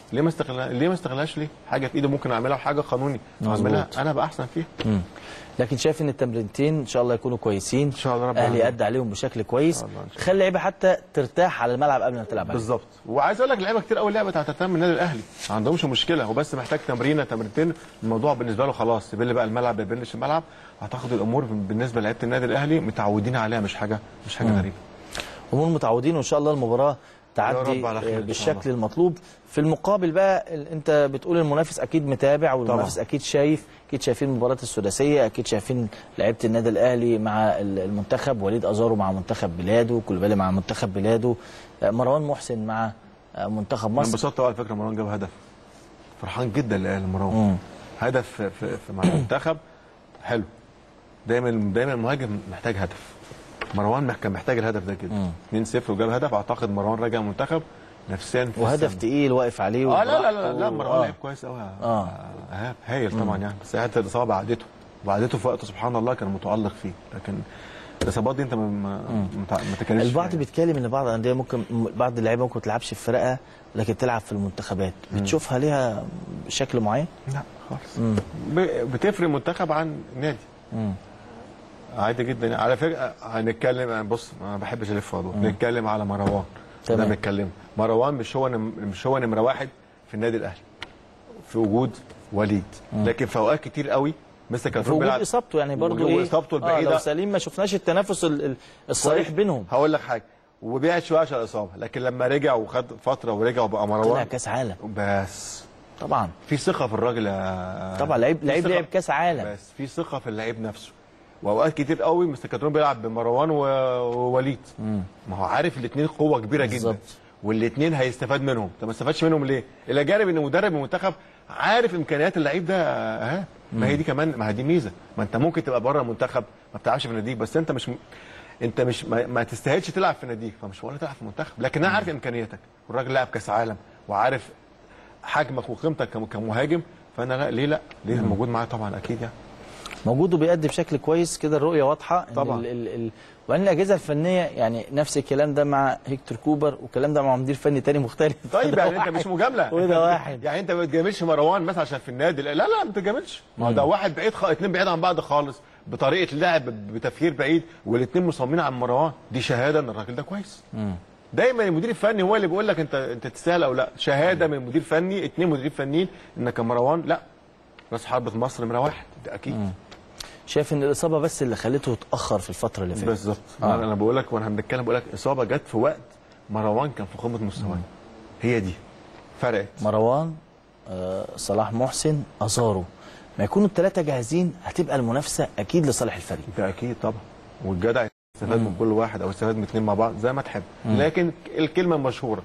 ليه ما استغلها ليه ما استغلهاش ليه؟ حاجه في ايده ممكن اعملها وحاجه قانوني اعملها انا بقى احسن فيها. مم. لكن شايف ان التمرينتين ان شاء الله يكونوا كويسين، ان شاء الله رب الاهلي يأدي عليهم بشكل كويس، إن شاء الله. خلي اللعيبه حتى ترتاح على الملعب قبل ما تلعب عليه. بالظبط. وعايز اقول لك لعيبه كتير قوي لعبت هتهتم من النادي الاهلي، ما عندهمش مشكله، هو بس محتاج تمرينه تمرينتين، الموضوع بالنسبه له خلاص يبل بقى الملعب ما يبلش الملعب. اعتقد الامور بالنسبه لعيبه النادي الاهلي متعودين عليها، مش حاجه مش حاجه غريبه. امور متعودين، وان شاء الله المباراه تعدي بالشكل المطلوب. في المقابل بقى انت بتقول المنافس اكيد متابع، والمنافس طبعا. اكيد شايف، اكيد شايفين المباراه الثلاثيه، اكيد شايفين لعيبه النادي الاهلي مع المنتخب، وليد ازارو مع منتخب بلاده، كولوبالي مع منتخب بلاده، مروان محسن مع منتخب مصر. انا انبسطت على فكره مروان جاب هدف، فرحان جدا لمروان، هدف في, في, في مع المنتخب حلو. دايما دايما المهاجم محتاج هدف، مروان كان محتاج الهدف ده كده. اتنين صفر وجاب هدف، اعتقد مروان راجع المنتخب نفسيا وهدف تقيل واقف عليه. اه لا لا لا, لا مروان لعب كويس قوي. اه ايهاب هايل طبعا يعني، بس حته الاصابه بعدته وبعدته في وقت سبحان الله كان متالق فيه، لكن الاصابات دي انت ما ما تكلمش. البعض يعني. بيتكلم ان بعض الانديه ممكن بعض اللعيبه ممكن ما تلعبش في فرقه لكن تلعب في المنتخبات، بتشوفها ليها بشكل معين؟ لا خالص. بتفرق منتخب عن نادي. امم عادي جدا. على فكره هنتكلم، بص ما بحبش الف في موضوع، نتكلم على مروان. احنا بنتكلم مروان مش هو مش هو نمره واحد في النادي الاهلي في وجود وليد، مم. لكن في اوقات كتير قوي مثل كان في وجود اصابته يعني برضه ايه اصابته البعيده. آه لو سليم ما شفناش التنافس الصريح بينهم. هقول لك حاجه، وبعد شويه عشان الاصابه، لكن لما رجع وخد فتره ورجع وبقى مروان طلع كاس عالم. بس طبعا في ثقه في الراجل. طبعا لعيب لعيب لعب كاس عالم، بس في ثقه في اللعيب نفسه. واوقات كتير قوي مستر كاترون بيلعب بمروان ووليد، ما هو عارف الاثنين قوه كبيره بالزبط. جدا، والاثنين هيستفاد منهم. طب ما استفادش منهم ليه؟ الى جانب ان مدرب المنتخب عارف امكانيات اللعيب ده. ها ما هي دي كمان، ما هي دي ميزه. ما انت ممكن تبقى بره المنتخب ما بتلعبش في ناديك، بس انت مش انت مش ما, ما تستاهلش تلعب في ناديك، فمش ولا تلعب في المنتخب. لكن انا عارف امكانياتك، والراجل لاعب كاس عالم وعارف حجمك وقيمتك كمهاجم، فانا لا ليه لا ليه موجود معايا طبعا اكيد يعني. موجود وبيأدي بشكل كويس كده، الرؤيه واضحه طبعا. ال ال ال وان الاجهزه الفنيه يعني نفس الكلام ده مع هيكتور كوبر، والكلام ده مع مدير فني تاني مختلف. طيب يعني انت مش مجامله وده واحد يعني انت ما بتجاملش مروان مثلا عشان في النادي، لا لا ما بتجاملش، ما هو ده واحد بعيد خ... اتنين بعيد عن بعض خالص بطريقه لعب بتفكير بعيد، والاثنين مصممين على مروان، دي شهاده ان الراجل ده كويس. مم. دايما المدير الفني هو اللي بيقول لك انت انت تستاهل او لا، شهاده من مدير فني، اثنين مديرين فنيين انك مروان لا راس حربة مصر نمره واحد، ده اكيد. مم. شايف ان الاصابه بس اللي خلته يتاخر في الفتره اللي فاتت. بالظبط. آه. انا بقول لك وانا بنتكلم بقول لك اصابه جت في وقت مروان كان في قمه مستواه، هي دي فرقت. مروان آه، صلاح محسن ازارو، ما يكونوا الثلاثه جاهزين هتبقى المنافسه اكيد لصالح الفريق. ده اكيد طبعا، والجدع يستفاد من كل واحد او يستفاد من اثنين مع بعض زي ما تحب. مم. لكن الكلمه المشهوره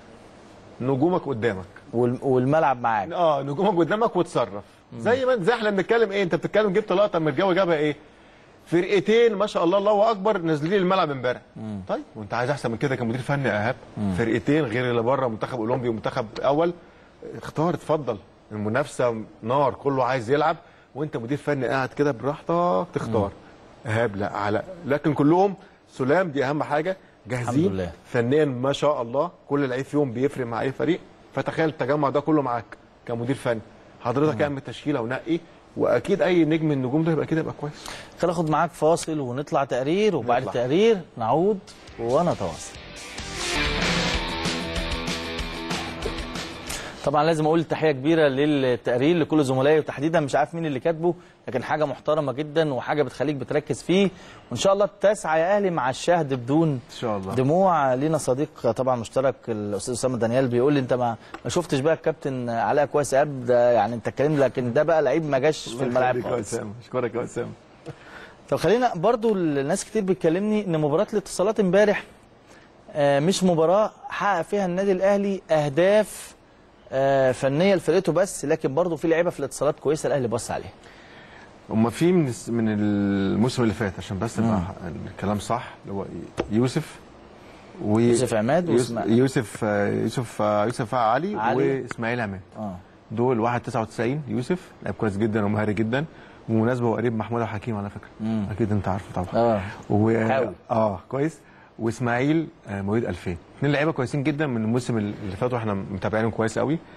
نجومك قدامك والملعب معاك. اه نجومك قدامك وتصرف. زي ما زي احنا بنتكلم ايه، انت بتتكلم جبت لقطه من الجو جابها ايه؟ فرقتين ما شاء الله الله اكبر نازلين الملعب امبارح. طيب وانت عايز احسن من كده كمدير فني يا ايهاب؟ فرقتين غير اللي بره، منتخب اولمبي ومنتخب اول، اختار اتفضل، المنافسه نار كله عايز يلعب، وانت مدير فني قاعد كده براحتك تختار. ايهاب لا على، لكن كلهم سلام، دي اهم حاجه، جاهزين فنيا ما شاء الله، كل لعيب فيهم بيفرق مع اي فريق. فتخيل التجمع ده كله معاك كمدير فني، حضرتك اعمل تشكيله ونقي، واكيد اي نجم من النجوم ده يبقى كده يبقى كويس. خلينا ناخد معاك فاصل ونطلع تقرير، وبعد نطلع. التقرير نعود ونتواصل. طبعا لازم اقول تحيه كبيره للتقرير لكل زملائي، وتحديدا مش عارف مين اللي كاتبه، لكن حاجه محترمه جدا وحاجه بتخليك بتركز فيه، وان شاء الله تسعى يا اهلي مع الشهد بدون ان شاء الله دموع. لينا صديق طبعا مشترك الاستاذ اسامه دانيال بيقول لي انت ما ما شفتش بقى الكابتن علاء كويس يا ده، يعني انت اتكلمت، لكن ده بقى لعيب ما جاش في الملعب خالص. اشكرك يا اسامه. طب خلينا برضو، الناس كتير بتكلمني ان مباراه الاتصالات امبارح مش مباراه حقق فيها النادي الاهلي اهداف فنيه لفرقته بس، لكن برضه في لعيبه في الاتصالات كويسه الاهلي بص عليها. هم في من من الموسم اللي فات عشان بس يبقى الكلام صح، اللي هو يوسف و يوسف عماد واسماعيل يوسف يوسف يوسف علي, علي. واسماعيل عماد. اه دول واحد تسعة وتسعين. يوسف لعيب كويس جدا ومهاري جدا، وبمناسبه هو قريب محمود حكيم على فكره. مم. اكيد انت عارفه طبعا. اه و... اه كويس. واسماعيل مواليد ألفين، اثنين لعيبه كويسين جدا من الموسم اللي فات واحنا متابعينهم كويس قوي.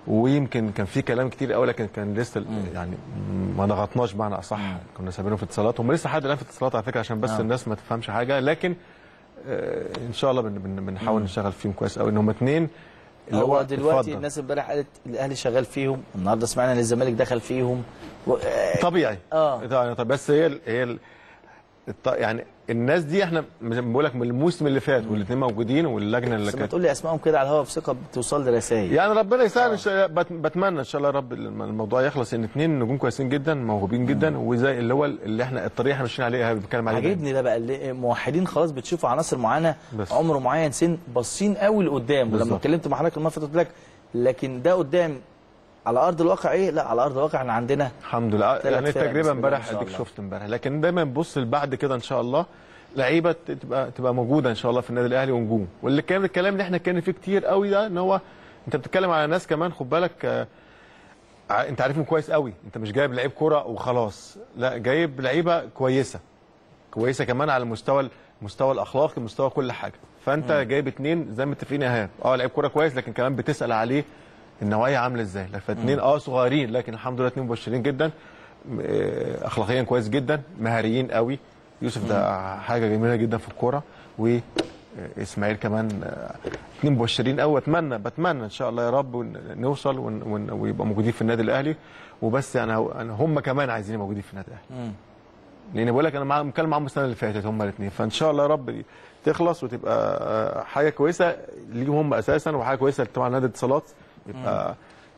ويمكن كان في كلام كتير قوي لكن كان لسه يعني ما ضغطناش بمعنى اصح، كنا سايبينهم في اتصالات، هم لسه لحد الان في اتصالات على فكره عشان بس آه. الناس ما تفهمش حاجه، لكن آه ان شاء الله بنحاول نشتغل فيهم كويس قوي ان هم اثنين. اللي هو دلوقتي اتفضل. الناس امبارح قالت الاهلي شغال فيهم، النهارده سمعنا ان الزمالك دخل فيهم و... طبيعي اه طب بس هي ال... هي ال... يعني الناس دي احنا بقول لك من الموسم اللي فات والاثنين موجودين واللجنه اللي كانت. بس ما تقول لي اسمائهم كده على الهواء بثقه بتوصل لي رسائل. يعني ربنا يسهل آه. بتمنى ان شاء الله يا رب الموضوع يخلص ان اثنين نجوم كويسين جدا موهوبين جدا، وزي اللي هو اللي احنا الطريقه احنا ماشيين عليها بنتكلم عليها. عاجبني ده بقى اللي موحدين خلاص بتشوفوا عناصر معينه عمر معين سن باصين قوي لقدام، ولما اتكلمت مع حضرتك المره اللي فاتت قلت لك لكن ده قدام على ارض الواقع ايه؟ لا على ارض الواقع احنا عندنا الحمد لله يعني التجربه امبارح اديك شفت امبارح، لكن دايما نبص لبعد كده ان شاء الله لعيبه تبقى تبقى موجوده ان شاء الله في النادي الاهلي ونجوم. واللي كان الكلام اللي احنا كان فيه كتير قوي ده ان هو انت بتتكلم على ناس كمان خد بالك آه انت عارفهم كويس قوي، انت مش جايب لعيب كوره وخلاص، لا جايب لعيبه كويسه كويسه كمان على المستوى المستوى الاخلاقي مستوى كل حاجه. فانت م. جايب اثنين زي ما متفقين يا ايهاب، اه لعيب كوره كويس لكن كمان بتسال عليه النوعيه عامله ازاي. فاثنين اه صغيرين لكن الحمد لله اثنين مبشرين جدا، اخلاقيا كويس جدا، مهاريين قوي. يوسف ده حاجه جميله جدا في الكوره، واسماعيل كمان اثنين مبشرين قوي. اتمنى بتمنى ان شاء الله يا رب نوصل ويبقى موجودين في النادي الاهلي، وبس انا انا هم كمان عايزين موجودين في النادي الاهلي. لان بقول لك انا متكلم معاهم السنه اللي فاتت هم الاثنين، فان شاء الله يا رب تخلص وتبقى حاجه كويسه ليهم هم اساسا، وحاجه كويسه طبعا نادي اتصالات يبقى.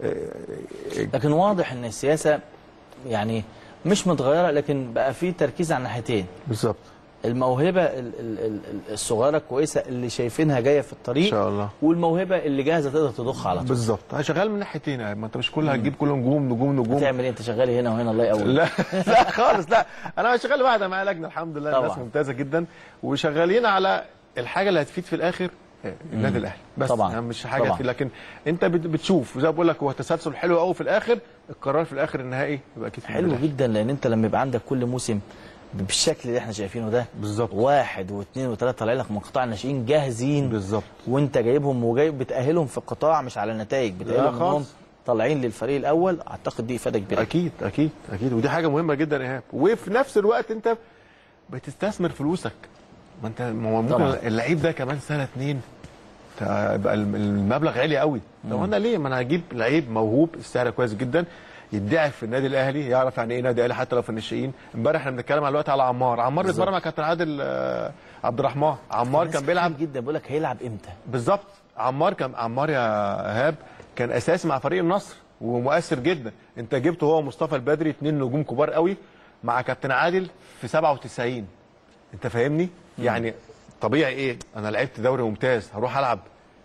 لكن واضح ان السياسه يعني مش متغيره، لكن بقى في تركيز على الناحيتين بالظبط. الموهبه الصغيره الكويسه اللي شايفينها جايه في الطريق ان شاء الله، والموهبه اللي جاهزه تقدر تضخ على طول. بالظبط. انا شغال من ناحيتين، ما انت مش كلها هتجيب كلهم نجوم نجوم نجوم. هتعمل ايه انت شغال هنا وهنا الله يقوي؟ لا لا خالص، لا انا شغال واحده معايا لجنه الحمد لله طبعا. الناس ممتازه جدا وشغالين على الحاجه اللي هتفيد في الاخر النادي الاهلي بس طبعا. يعني مش حاجه في، لكن انت بتشوف زي ما بقول لك هو تسلسل حلو قوي في الاخر، القرار في الاخر النهائي يبقى اكيد حلو جدا. لان انت لما يبقى عندك كل موسم بالشكل اللي احنا شايفينه ده بالظبط، واحد واثنين وثلاثه طالعين لك من قطاع الناشئين جاهزين بالظبط، وانت جايبهم وجايب بتاهلهم في القطاع مش على النتائج، بتاهلهم انهم طالعين للفريق الاول. اعتقد دي افاده كبيره اكيد اكيد اكيد، ودي حاجه مهمه جدا يا ايهاب. وفي نفس الوقت انت بتستثمر فلوسك، ما انت ممكن اللعيب ده كمان سنه اتنين يبقى المبلغ عالي قوي. طب انا ليه؟ ما انا هجيب لعيب موهوب السعر كويس جدا يدعي في النادي الاهلي، يعرف يعني ايه نادي اهلي حتى لو في الناشئين. امبارح احنا بنتكلم على الوقت على عمار، عمار بيتمرن مع كابتن عادل عبد الرحمن. عمار كان بيلعب جدا، بقول لك هيلعب امتى بالظبط. عمار كان عمار يا ايهاب كان اساسي مع فريق النصر ومؤثر جدا. انت جبته هو ومصطفى البدري اثنين نجوم كبار قوي مع كابتن عادل في سبعة وتسعين. انت فاهمني؟ م. يعني طبيعي ايه؟ انا لعبت دوري ممتاز هروح العب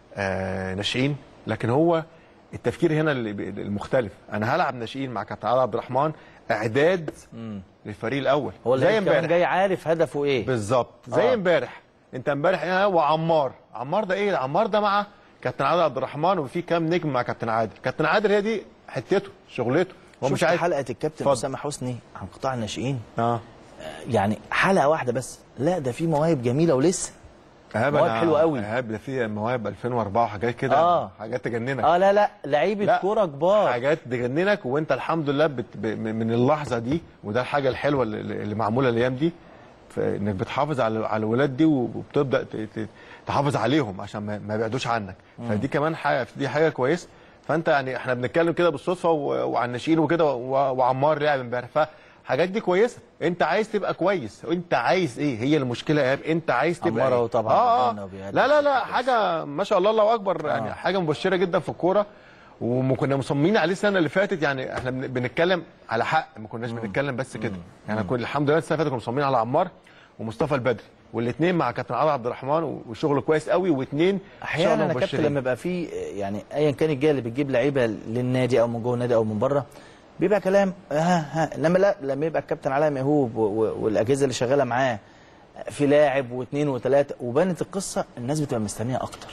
آه ناشئين، لكن هو التفكير هنا المختلف. انا هلعب ناشئين مع كابتن عادل عبد الرحمن اعداد مم. للفريق الاول. هو زي امبارح جاي عارف هدفه ايه بالظبط زي امبارح. آه. انت امبارح ايه؟ وعمار عمار ده ايه؟ عمار ده مع كابتن عادل عبد الرحمن وفي كام نجم مع كابتن عادل. كابتن عادل هي دي حتته شغلته. هو مش عايز حلقه الكابتن اسامه حسني عن قطاع الناشئين اه يعني حلقه واحده بس، لا ده في مواهب جميله ولسه مواهب حلوه قوي. ايهاب ده في مواهب ألفين وأربعة وحاجات كده آه. حاجات تجننك. اه لا لا لعيبه كوره كبار، حاجات تجننك. وانت الحمد لله بت... ب... من اللحظه دي، وده الحاجه الحلوه اللي, اللي معموله الايام دي، انك بتحافظ على على الولاد دي وبتبدا ت... ت... تحافظ عليهم عشان ما, ما يبعدوش عنك. مم. فدي كمان حاجه، دي حاجه كويسه. فانت يعني احنا بنتكلم كده بالصدفه و... وعن الناشئين وكده و... وعمار لعب امبارح، ف حاجات دي كويسه. انت عايز تبقى كويس، انت عايز ايه؟ هي المشكله يا اب انت عايز تبقى عماره طبعا. آه آه. لا لا لا حاجه ما شاء الله الله اكبر. آه. يعني حاجه مبشره جدا في الكوره، وكنا مصممين عليه السنه اللي فاتت. يعني احنا بنتكلم على حق، ما كناش بنتكلم بس كده. يعني كل الحمد لله السنه اللي فاتت كنا مصممين على عمار ومصطفى البدري، والاثنين مع كابتن عادل عبد الرحمن وشغل كويس قوي، واثنين احيانا انا كابتن لما يبقى في يعني ايا كان الجهه اللي بتجيب لعيبه للنادي او من جوه النادي او من بره بيبقى كلام ها ها. انما لا، لما يبقى الكابتن علاء ميهوب والاجهزه اللي شغاله معاه في لاعب واثنين وثلاثه وبانت القصه، الناس بتبقى مستنيه اكتر.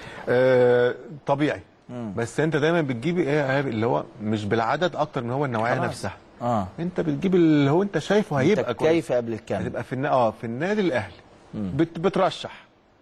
آه طبيعي. مم. بس انت دايما بتجيب ايه اللي هو مش بالعدد اكتر من هو النوعيه نفسها. اه انت بتجيب اللي هو انت شايفه هيبقى كويس. كيف قبل الكلام هتبقى في اه في النادي الاهلي بت بترشح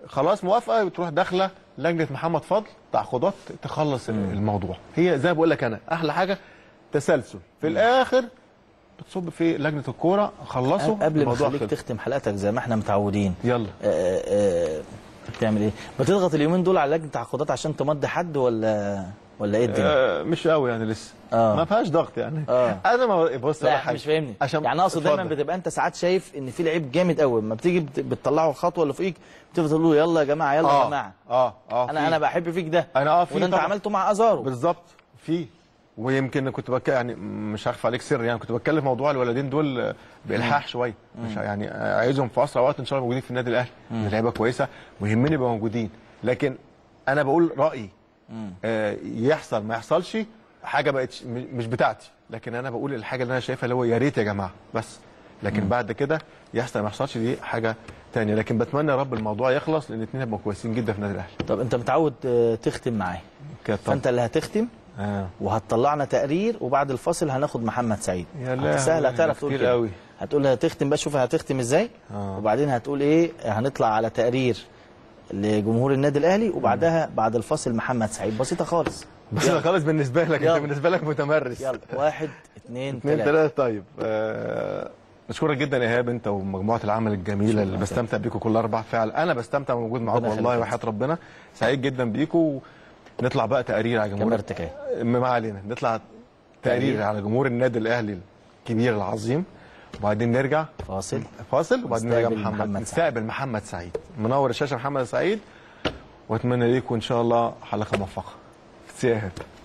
خلاص موافقه، بتروح داخله لجنه محمد فضل تعاقدات تخلص الموضوع. هي زي ما بقول لك انا احلى حاجه تسلسل في الاخر، بتصب في لجنه الكوره خلصوا قبل ما اخليك تختم حلقتك زي ما احنا متعودين. يلا آآ آآ بتعمل ايه؟ بتضغط اليومين دول على لجنه تعاقدات عشان تمضي حد ولا ولا ايه الدنيا؟ آه مش قوي يعني لسه. آه. ما فيهاش ضغط يعني. آه. انا ما بص لا مش فاهمني يعني اقصد دايما بتبقى انت ساعات شايف ان في لعيب جامد قوي، لما بتيجي بتطلعه الخطوه اللي فوقيك بتفضل تقول له يلا يا جماعه يلا آه. يا جماعه. اه اه انا انا بحب فيك ده. انا اه في وده انت عملته مع ازارو بالظبط. في ويمكن كنت بك يعني مش هخفى عليك سر، يعني كنت بتكلم في موضوع الولدين دول بالحاح شويه، مش يعني عايزهم في اسرع وقت ان شاء الله موجودين في النادي الاهلي، لعيبه كويسه ويهمني يبقوا موجودين، لكن انا بقول رايي آه يحصل ما يحصلش حاجه بقت مش بتاعتي، لكن انا بقول الحاجه اللي انا شايفها اللي هو يا ريت يا جماعه بس، لكن مم. بعد كده يحصل ما يحصلش دي حاجه ثانيه، لكن بتمنى يا رب الموضوع يخلص لان الاثنين هيبقوا كويسين جدا في النادي الاهلي. طب انت متعود تختم معايا، فانت اللي هتختم آه. وهتطلعنا تقرير وبعد الفاصل هناخد محمد سعيد. يا لا سهل، هتعرف تقول كده قوي. هتقول هتختم بقى، شوف هتختم ازاي آه. وبعدين هتقول ايه، هنطلع على تقرير لجمهور النادي الاهلي وبعدها بعد الفاصل محمد سعيد. بسيطه خالص بسيطه خالص بالنسبه لك، انت بالنسبه لك متمرس. يلا واحد اثنين ثلاثه ثلاثه. طيب آه بشكرك جدا يا ايهاب، انت ومجموعه العمل الجميله اللي بستمتع بيكم كل اربع فعلا، انا بستمتع موجود معاكم والله وحياه ربنا، سعيد جدا بيكم. نطلع بقى تقرير على جمهور كاميرتك اهي، ما علينا، نطلع تقرير على جمهور النادي الاهلي الكبير العظيم، وبعدين نرجع فاصل فاصل وبعدين نرجع محمد نستقبل محمد سعيد. منور الشاشه محمد سعيد، واتمنى ليكم ان شاء الله حلقه موفقه. سي ايهاب.